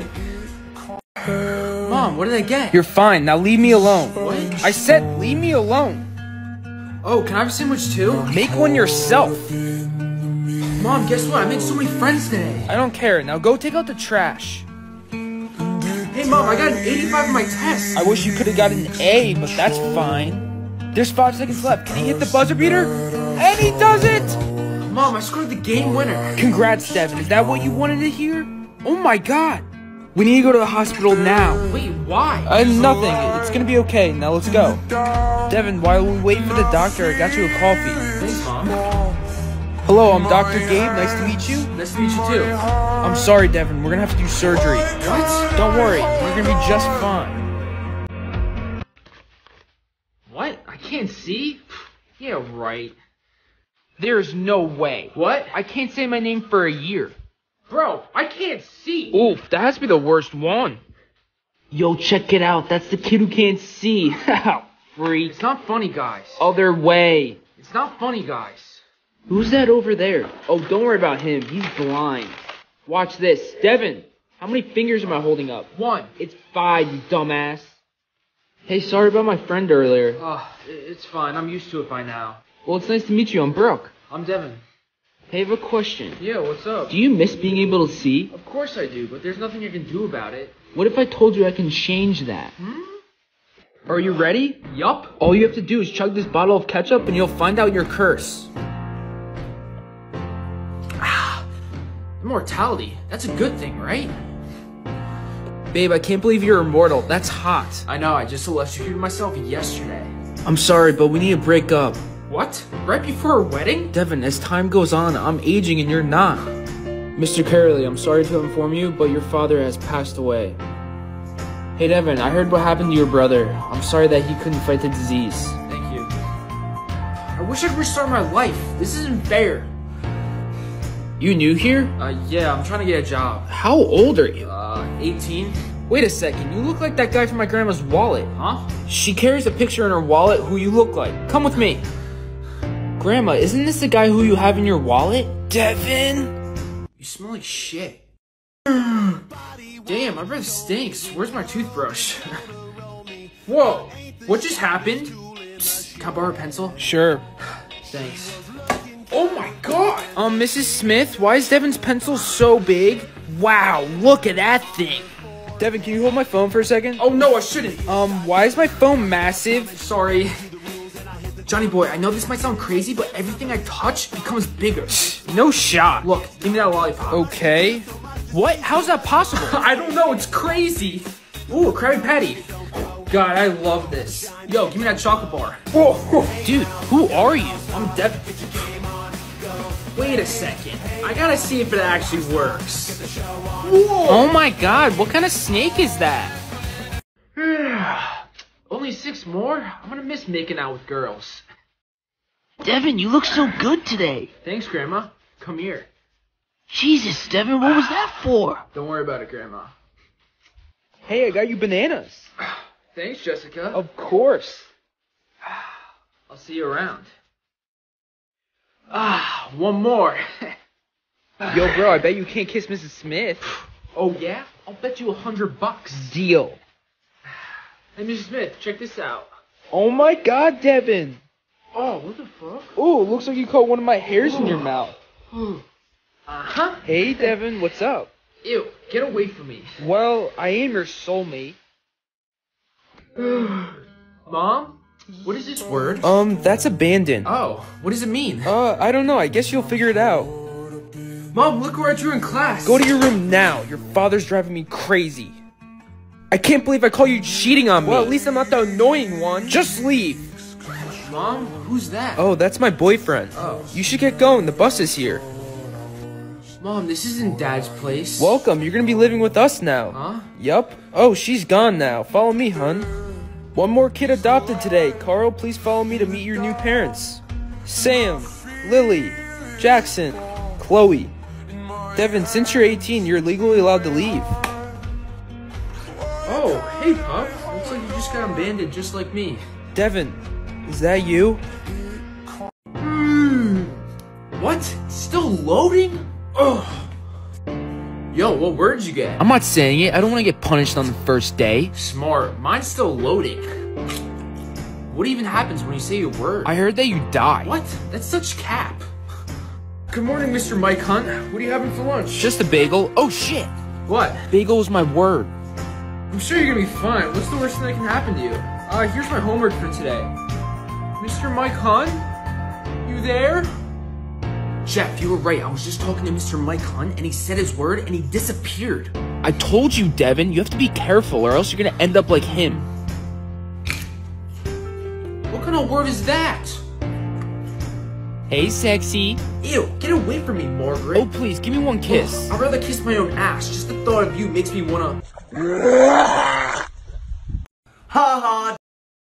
Mom, what did I get? You're fine. Now leave me alone. What? I said leave me alone. Oh, can I have a sandwich too? Make one yourself. Mom, guess what? I made so many friends today. I don't care. Now go take out the trash. Hey, Mom, I got an eighty-five on my test. I wish you could have got an A, but that's fine. There's five seconds left. Can he hit the buzzer beater? And he does it! Mom, I scored the game winner. Congrats, Devin. Is that what you wanted to hear? Oh my god. We need to go to the hospital now. Wait, why? Uh, nothing. It's gonna be okay. Now let's go. Devin, while we wait for the doctor, I got you a coffee. Thanks, Mom. Hello, I'm Doctor Gabe. Nice to meet you. Nice to meet you too. I'm sorry, Devin. We're gonna have to do surgery. What? Don't worry. We're gonna be just fine. What? I can't see? Yeah, right. There's no way. What? I can't say my name for a year. Bro, I can't see. Oof, that has to be the worst one. Yo, check it out. That's the kid who can't see. Freak. It's not funny, guys. Other way. It's not funny, guys. Who's that over there? Oh, don't worry about him. He's blind. Watch this. Devin, how many fingers am I holding up? One. It's five, you dumbass. Hey, sorry about my friend earlier. Oh, it's fine. I'm used to it by now. Well, it's nice to meet you. I'm Brooke. I'm Devin. Hey, I have a question. Yeah, what's up? Do you miss being able to see? Of course I do, but there's nothing I can do about it. What if I told you I can change that? Hmm? Are you ready? Yup. All you have to do is chug this bottle of ketchup and you'll find out your curse. Ah, immortality. That's a good thing, right? Babe, I can't believe you're immortal. That's hot. I know, I just electrocuted myself yesterday. I'm sorry, but we need to break up. What? Right before a wedding? Devin, as time goes on, I'm aging and you're not. Mister Caherly, I'm sorry to inform you, but your father has passed away. Hey Devin, I heard what happened to your brother. I'm sorry that he couldn't fight the disease. Thank you. I wish wish I could restart my life. This isn't fair. You new here? Uh, yeah, I'm trying to get a job. How old are you? Uh, eighteen? Wait a second, you look like that guy from my grandma's wallet. Huh? She carries a picture in her wallet who you look like. Come with me. Grandma, isn't this the guy who you have in your wallet? Devin? You smell like shit. Damn, my breath stinks. Where's my toothbrush? Whoa, what just happened? Psst, can I borrow a pencil? Sure. Thanks. Oh my god! Um, Missus Smith, why is Devin's pencil so big? Wow, look at that thing. Devin, can you hold my phone for a second? Oh no, I shouldn't. Um, why is my phone massive? Sorry. Johnny boy, I know this might sound crazy, but everything I touch becomes bigger. No shot. Look, give me that lollipop. Okay. What? How's that possible? I don't know, it's crazy. Ooh, a Krabby Patty. God, I love this. Yo, give me that chocolate bar. Whoa. Dude, who are you? I'm Devin. Wait a second. I gotta see if it actually works. Whoa. Oh my god, what kind of snake is that? Only six more? I'm gonna miss making out with girls. Devin, you look so good today. Thanks, Grandma. Come here. Jesus, Devin, what was that for? Don't worry about it, Grandma. Hey, I got you bananas. Thanks, Jessica. Of course. I'll see you around. Ah, one more. Yo, bro, I bet you can't kiss Missus Smith. Oh, yeah? I'll bet you a hundred bucks. Deal. Hey, Missus Smith, check this out. Oh my god, Devin. Oh, what the fuck? Ooh, looks like you caught one of my hairs in your mouth. Uh-huh. Hey, Devin, what's up? Ew, get away from me. Well, I am your soulmate. Mom? What is this word? Um, that's abandoned. Oh, what does it mean? Uh, I don't know. I guess you'll figure it out. Mom, look where I drew in class. Go to your room now. Your father's driving me crazy. I can't believe I call you cheating on me. Well, at least I'm not the annoying one. Just leave. Mom, who's that? Oh, that's my boyfriend. Oh. You should get going. The bus is here. Mom, this isn't Dad's place. Welcome. You're gonna be living with us now. Huh? Yup. Oh, she's gone now. Follow me, hun. One more kid adopted today. Carl, please follow me to meet your new parents. Sam, Lily, Jackson, Chloe. Devin, since you're eighteen, you're legally allowed to leave. Oh, hey, Pup. Looks like you just got abandoned just like me. Devin, is that you? Hmm. What? Still loading? Ugh. Yo, what word did you get? I'm not saying it. I don't want to get punished on the first day. Smart. Mine's still loading. What even happens when you say your word? I heard that you died. What? That's such cap. Good morning, Mister Mike Hunt. What are you having for lunch? Just a bagel. Oh, shit. What? Bagel is my word. I'm sure you're gonna be fine. What's the worst thing that can happen to you? Uh, here's my homework for today. Mister Mike Hunt? You there? Jeff, you were right. I was just talking to Mister Mike Hunt, and he said his word, and he disappeared. I told you, Devin, you have to be careful or else you're gonna end up like him. What kind of word is that? Hey, sexy. Ew, get away from me, Margaret. Oh, please, give me one kiss. Ugh, I'd rather kiss my own ass. Just the thought of you makes me wanna... Ha ha!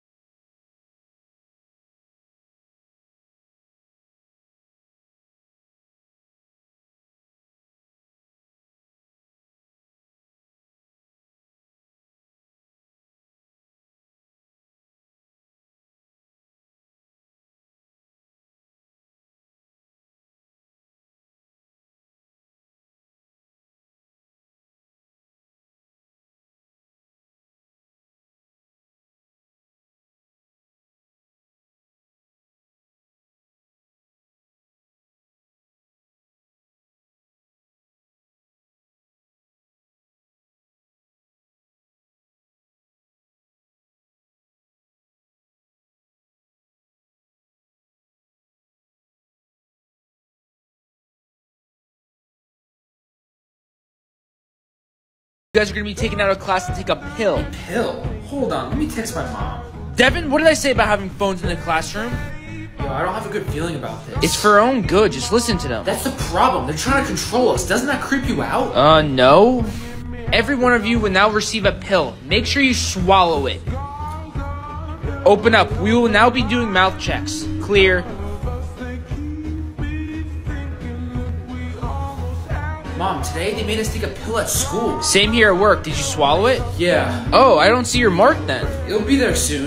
You guys are gonna be taken out of class and take a pill. Pill? Hold on, let me text my mom. Devin, what did I say about having phones in the classroom? Yo, I don't have a good feeling about this. It's for our own good. Just listen to them. That's the problem. They're trying to control us. Doesn't that creep you out? Uh, no. Every one of you will now receive a pill. Make sure you swallow it. Open up. We will now be doing mouth checks. Clear. Mom, today they made us take a pill at school. Same here at work. Did you swallow it? Yeah. Oh, I don't see your mark then. It'll be there soon.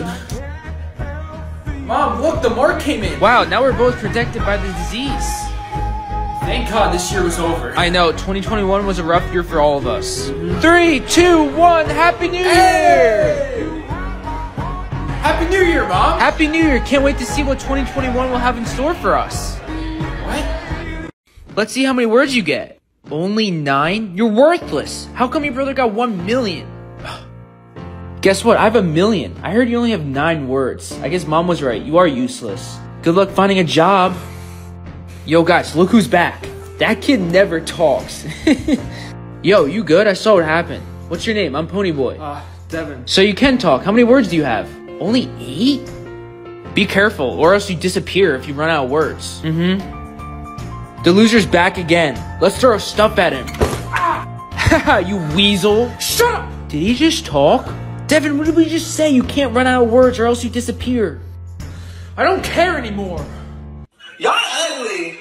Mom, look, the mark came in. Wow, now we're both protected by the disease. Thank God this year was over. I know, twenty twenty-one was a rough year for all of us. Three, two, one, Happy New Year! Hey! Happy New Year, Mom! Happy New Year! Can't wait to see what twenty twenty-one will have in store for us. What? Let's see how many words you get. Only nine? You're worthless. How come your brother got one million? Guess what? I have a million. I heard you only have nine words. I guess Mom was right. You are useless. Good luck finding a job. Yo, guys, look who's back. That kid never talks. Yo, you good? I saw what happened. What's your name? I'm Ponyboy. Uh, Devin. So you can talk. How many words do you have? Only eight? Be careful, or else you disappear if you run out of words. Mm-hmm. The loser's back again. Let's throw stuff at him. Haha, you weasel. Shut up! Did he just talk? Devin, what did we just say? You can't run out of words or else you disappear. I don't care anymore. Y'all ugly.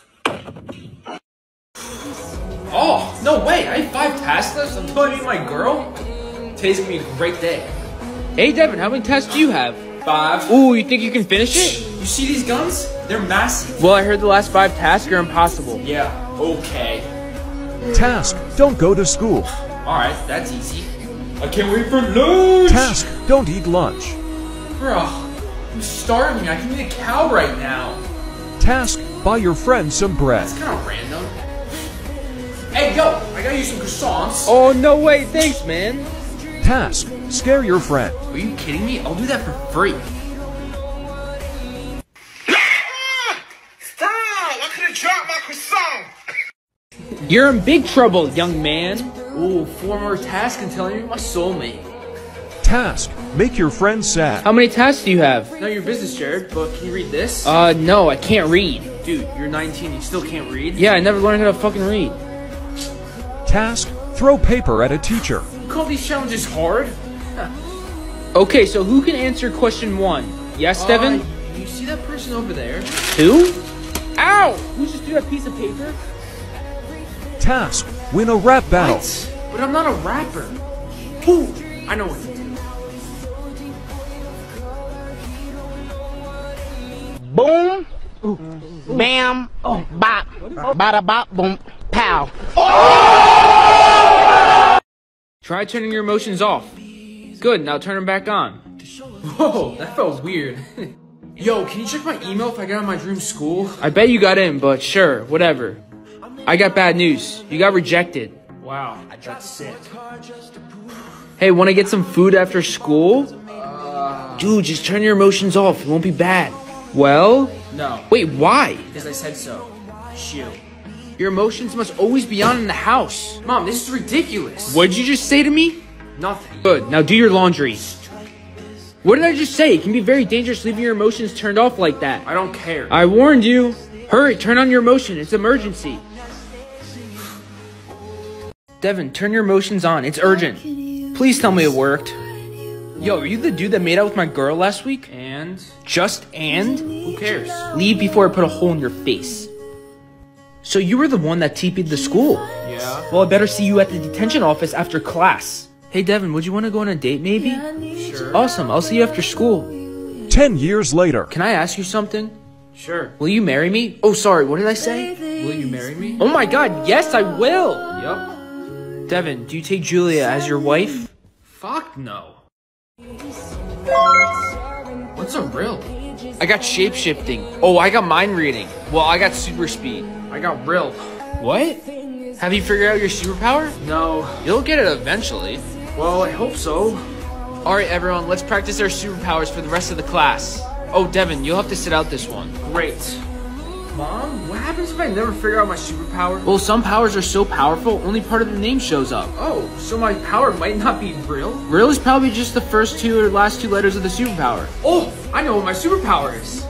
Oh, no way. I have five tasks left. I'm telling you, my girl. Today's gonna be a great day. Hey, Devin, how many tasks do you have? Five. Ooh, you think you can finish it? You see these guns? They're massive. Well, I heard the last five tasks are impossible. Yeah, okay. Task, don't go to school. Alright, that's easy. I can't wait for lunch! Task, don't eat lunch. Bro, I'm starving. I can eat a cow right now. Task, buy your friend some bread. That's kind of random. Hey, yo, I got you some croissants. Oh, no way. Thanks, man. Task, scare your friend. Are you kidding me? I'll do that for free. Stop! I could have dropped my croissant. You're in big trouble, young man. Ooh, four more tasks and telling me my soulmate. Task, make your friend sad. How many tasks do you have? None of your business, Jared, but can you read this? Uh, no, I can't read. Dude, you're nineteen, you still can't read? Yeah, I never learned how to fucking read. Task, throw paper at a teacher. You call these challenges hard? Okay, so who can answer question one? Yes, Devin? Uh, you see that person over there? Who? Ow! Who just threw that piece of paper? Task, win a rap battle. What? But I'm not a rapper. Ooh, I know what to do. Boom, bam, bop, bada bop, boom, pow. Try turning your emotions off. Good, now turn them back on. Whoa, that felt weird. Yo, can you check my email if I got on my dream school? I bet you got in, but sure, whatever. I got bad news. You got rejected. Wow, that's sick. Hey, wanna get some food after school? Uh... Dude, just turn your emotions off. It won't be bad. Well? No. Wait, why? Because I said so. Shoo. Your emotions must always be on in the house. Mom, this is ridiculous. What did you just say to me? Nothing. Good, now do your laundry. What did I just say? It can be very dangerous leaving your emotions turned off like that. I don't care. I warned you. Hurry, turn on your emotion. It's emergency. Devin, turn your emotions on. It's urgent. Please tell me it worked. Yo, are you the dude that made out with my girl last week? And? Just and? Who cares? Leave before I put a hole in your face. So you were the one that T P'd the school? Yeah. Well, I better see you at the detention office after class. Hey, Devin, would you want to go on a date maybe? Sure. Awesome, I'll see you after school. Ten years later. Can I ask you something? Sure. Will you marry me? Oh, sorry, what did I say? Will you marry me? Oh my god, yes, I will! Yup. Devin, do you take Julia as your wife? Fuck no. What's a rill? I got shape-shifting. Oh, I got mind reading. Well, I got super speed. I got rill. What? Have you figured out your superpower? No. You'll get it eventually. Well, I hope so. Alright, everyone, let's practice our superpowers for the rest of the class. Oh, Devin, you'll have to sit out this one. Great. Mom, what happens if I never figure out my superpower? Well, some powers are so powerful, only part of the name shows up. Oh, so my power might not be real? Real is probably just the first two or last two letters of the superpower. Oh, I know what my superpower is.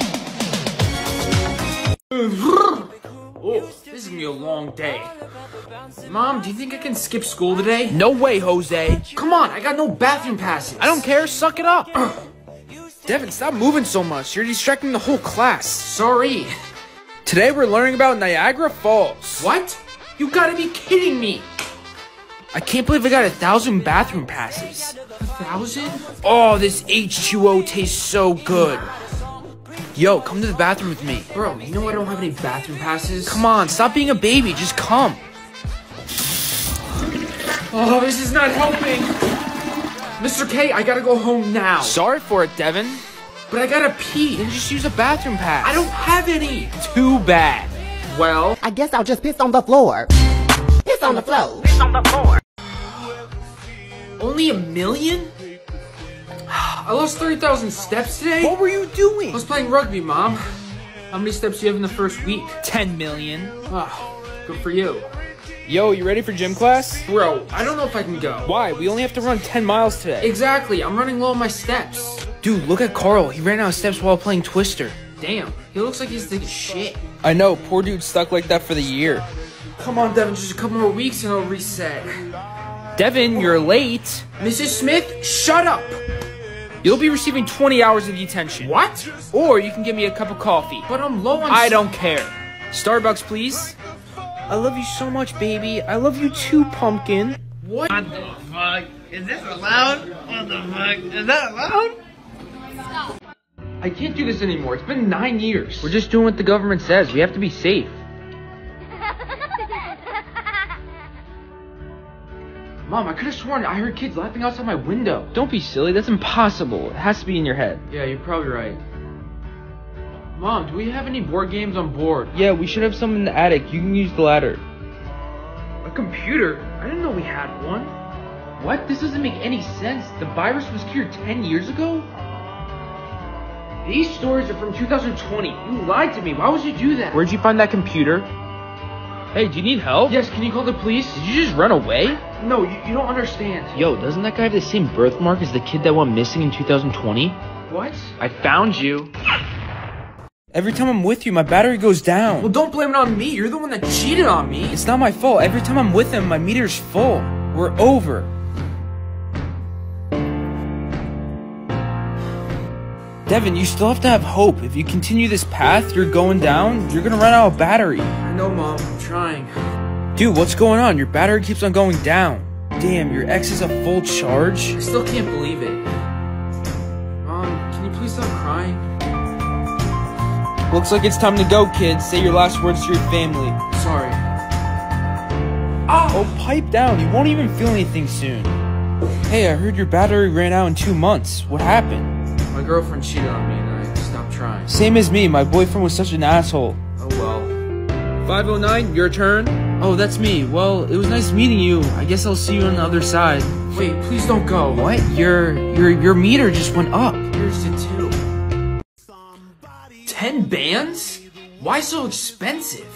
Oh, this is gonna be a long day. Mom, do you think I can skip school today? No way, Jose. Come on, I got no bathroom passes. I don't care, suck it up. Devin, stop moving so much. You're distracting the whole class. Sorry. Today we're learning about Niagara Falls. What? You gotta be kidding me! I can't believe I got a thousand bathroom passes. A thousand? Oh, this H two O tastes so good. Yo, come to the bathroom with me. Bro, you know I don't have any bathroom passes? Come on, stop being a baby. Just come. Oh, this is not helping. Mister K, I gotta go home now. Sorry for it, Devin. But I gotta pee. Then just use a bathroom pass. I don't have any. Too bad. Well, I guess I'll just piss on the floor. Piss on the floor. Piss on the floor. only a million? I lost thirty thousand steps today. What were you doing? I was playing rugby, Mom. How many steps do you have in the first week? ten million. Oh, good for you. Yo, you ready for gym class? Bro, I don't know if I can go. Why? We only have to run ten miles today. Exactly, I'm running low on my steps. Dude, look at Carl. He ran out of steps while playing Twister. Damn, he looks like he's taking shit. I know, poor dude stuck like that for the year. Come on, Devin, just a couple more weeks and I'll reset. Devin, you're late. Missus Smith, shut up! You'll be receiving twenty hours of detention. What? Or you can give me a cup of coffee. But I'm low on... I don't care. Starbucks, please. I love you so much, baby. I love you too, Pumpkin. What? What the fuck? Is this allowed? What the fuck? Is that allowed? I can't do this anymore. It's been nine years. We're just doing what the government says. We have to be safe. Mom, I could have sworn I heard kids laughing outside my window. Don't be silly. That's impossible. It has to be in your head. Yeah, you're probably right. Mom, do we have any board games on board? Yeah, we should have some in the attic. You can use the ladder. A computer? I didn't know we had one. What? This doesn't make any sense. The virus was cured ten years ago? These stories are from two thousand twenty. You lied to me. Why would you do that? Where'd you find that computer? Hey, do you need help? Yes, can you call the police? Did you just run away? No, you, you don't understand. Yo, doesn't that guy have the same birthmark as the kid that went missing in two thousand twenty? What? I found you. Every time I'm with you, my battery goes down. Well, don't blame it on me. You're the one that cheated on me. It's not my fault. Every time I'm with him, my meter's full. We're over. Devin, you still have to have hope. If you continue this path you're going down, you're gonna run out of battery. I know, Mom. I'm trying. Dude, what's going on? Your battery keeps on going down. Damn, your X is a full charge? I still can't believe it. Mom, can you please stop crying? Looks like it's time to go, kids. Say your last words to your family. Sorry. Oh, pipe down. You won't even feel anything soon. Hey, I heard your battery ran out in two months. What happened? My girlfriend cheated on me and I stopped trying. Same as me. My boyfriend was such an asshole. Oh well. five oh nine, your turn. Oh, that's me. Well, it was nice meeting you. I guess I'll see you on the other side. Wait, please don't go. What? Your your your meter just went up. Yours did too. Ten bands? Why so expensive?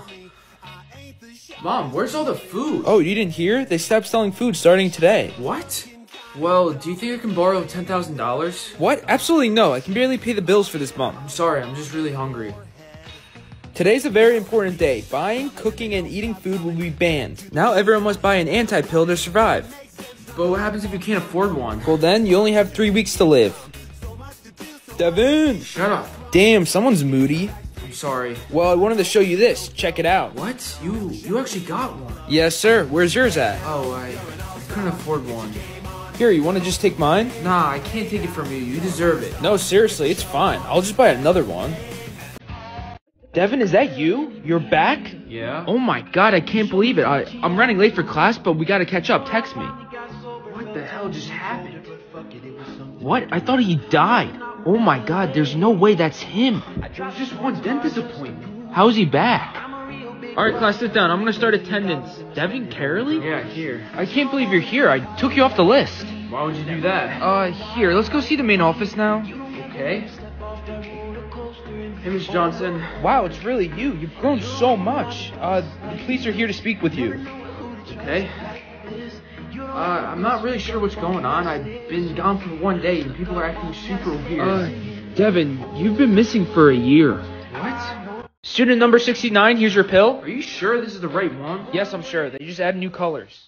Mom, where's all the food? Oh, you didn't hear? They stopped selling food starting today. What? Well, do you think I can borrow ten thousand dollars? What? Absolutely no. I can barely pay the bills for this month. I'm sorry, I'm just really hungry. Today's a very important day. Buying, cooking, and eating food will be banned. Now everyone must buy an anti-pill to survive. But what happens if you can't afford one? Well then, you only have three weeks to live. Devin! Shut up. Damn, someone's moody. I'm sorry. Well, I wanted to show you this. Check it out. What? You you actually got one? Yes, sir. Where's yours at? Oh, I, I couldn't afford one. Here, you want to just take mine? Nah, I can't take it from you. You deserve it. No, seriously, it's fine. I'll just buy another one. Devin, is that you? You're back? Yeah? Oh my god, I can't believe it. I, I'm running late for class, but we gotta catch up. Text me. What the hell just happened? What? I thought he died. Oh my god, there's no way that's him. It was just one dentist appointment. How's he back? Alright, class, sit down. I'm gonna start attendance. Devin Caherly? Yeah, here. I can't believe you're here. I took you off the list. Why would you do that? Uh, here, let's go see the main office now. Okay. Hey, Miss Johnson. Wow, it's really you. You've grown so much. Uh, the police are here to speak with you. Okay. Uh, I'm not really sure what's going on. I've been gone for one day and people are acting super weird. Uh, Devin, you've been missing for a year. What? Student number sixty-nine, here's your pill. Are you sure this is the right one? Yes, I'm sure. They just added new colors.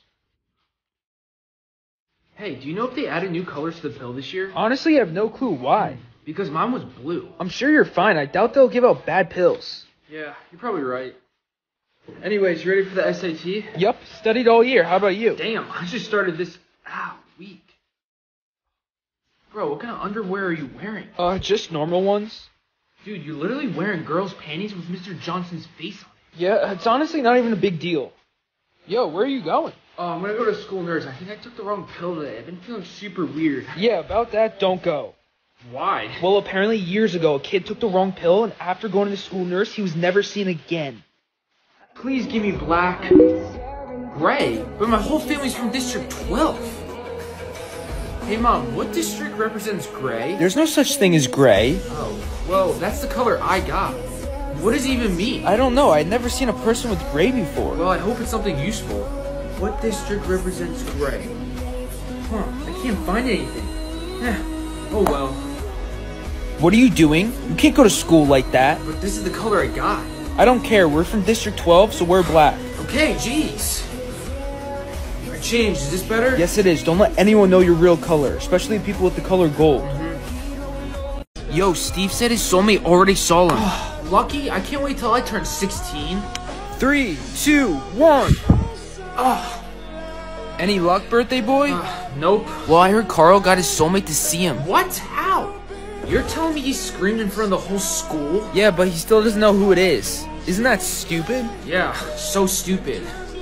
Hey, do you know if they added new colors to the pill this year? Honestly, I have no clue why. Because mine was blue. I'm sure you're fine. I doubt they'll give out bad pills. Yeah, you're probably right. Anyways, you ready for the S A T? Yup, studied all year. How about you? Damn, I just started this, ow, week. Bro, what kind of underwear are you wearing? Uh, just normal ones. Dude, you're literally wearing girls' panties with Mister Johnson's face on it. Yeah, it's honestly not even a big deal. Yo, where are you going? Oh, I'm gonna go to school nurse. I think I took the wrong pill today. I've been feeling super weird. Yeah, about that, don't go. Why? Well, apparently years ago, a kid took the wrong pill, and after going to the school nurse, he was never seen again. Please give me black. Gray? But my whole family's from District twelve. Hey, Mom, what district represents gray? There's no such thing as gray. Oh, well, that's the color I got. What does it even mean? I don't know. I'd never seen a person with gray before. Well, I hope it's something useful. What district represents gray? Huh, I can't find anything. Eh, oh well. What are you doing? You can't go to school like that. But this is the color I got. I don't care. We're from District twelve, so we're black. Okay, jeez. I changed. Is this better? Yes, it is. Don't let anyone know your real color, especially people with the color gold. Mm-hmm. Yo, Steve said his soulmate already saw him. Lucky? I can't wait till I turn sixteen. Three, two, one. Oh. Any luck, birthday boy? Uh, nope. Well, I heard Carl got his soulmate to see him. What? How? You're telling me he screamed in front of the whole school? Yeah, but he still doesn't know who it is. Isn't that stupid? Yeah, so stupid.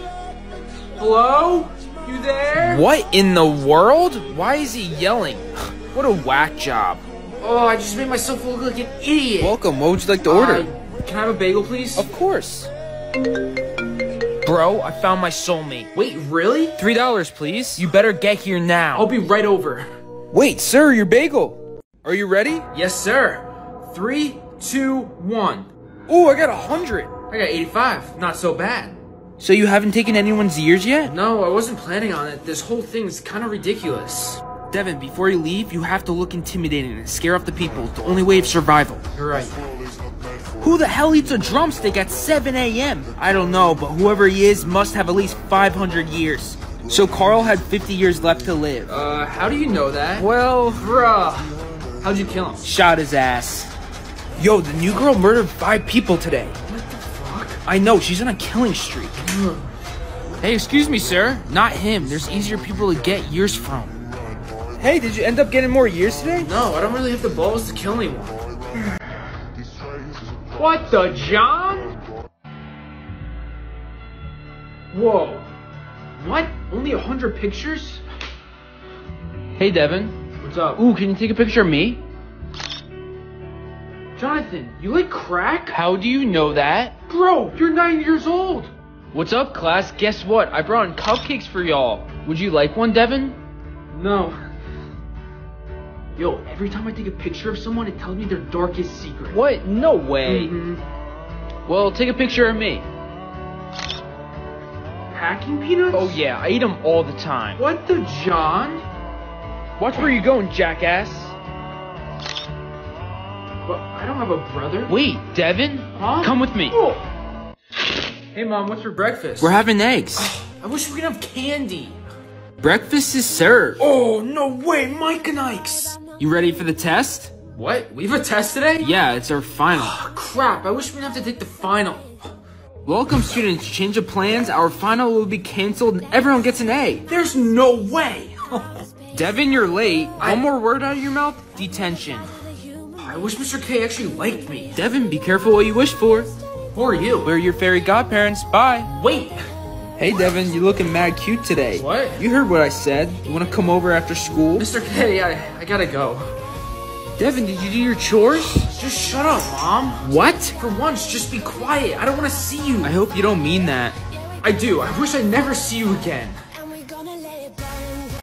Hello? You there? What in the world? Why is he yelling? What a whack job. Oh, I just made myself look like an idiot. Welcome. What would you like to order? Uh, can I have a bagel, please? Of course. Bro, I found my soulmate. Wait, really? Three dollars, please. You better get here now. I'll be right over. Wait, sir, your bagel. Are you ready? Yes, sir. Three, two, one. Ooh, I got a hundred. I got eighty-five. Not so bad. So you haven't taken anyone's ears yet? No, I wasn't planning on it. This whole thing's kind of ridiculous. Devin, before you leave, you have to look intimidating and scare off the people. It's the only way of survival. You're right. Who the hell eats a drumstick at seven A M? I don't know, but whoever he is must have at least five hundred years. So Carl had fifty years left to live. Uh, how do you know that? Well, bruh. How'd you kill him? Shot his ass. Yo, the new girl murdered five people today. What the fuck? I know, she's on a killing streak. Hey, excuse me, sir. Not him. There's easier people to get years from. Hey, did you end up getting more years today? No, I don't really have the balls to kill anyone. What the, John? Whoa. What? Only a hundred pictures? Hey, Devin. What's up? Ooh, can you take a picture of me? Jonathan, you like crack? How do you know that? Bro, you're nine years old. What's up, class? Guess what? I brought in cupcakes for y'all. Would you like one, Devin? No. Yo, every time I take a picture of someone, it tells me their darkest secret. What? No way. Mm-hmm. Well, take a picture of me. Packing peanuts? Oh yeah, I eat them all the time. What the, John? Watch where you're going, jackass. But I don't have a brother. Wait, Devin? Huh? Come with me. Oh. Hey, Mom, what's for breakfast? We're having eggs. I wish we could have candy. Breakfast is served. Oh, no way, Mike and Ike's. You ready for the test? What? We have a test today? Yeah, it's our final. Oh, crap, I wish we didn't have to take the final. Welcome, students. Change of plans. Our final will be canceled and everyone gets an A. There's no way. Devin, you're late. I... One more word out of your mouth, detention. I wish Mister K actually liked me. Devin, be careful what you wish for. Who are you? We're your fairy godparents. Bye. Wait. Hey, Devin, you looking mad cute today. What? You heard what I said. You want to come over after school? Mister K, I, I gotta go. Devin, did you do your chores? Just shut up, Mom. What? For once, just be quiet. I don't want to see you. I hope you don't mean that. I do. I wish I never see you again.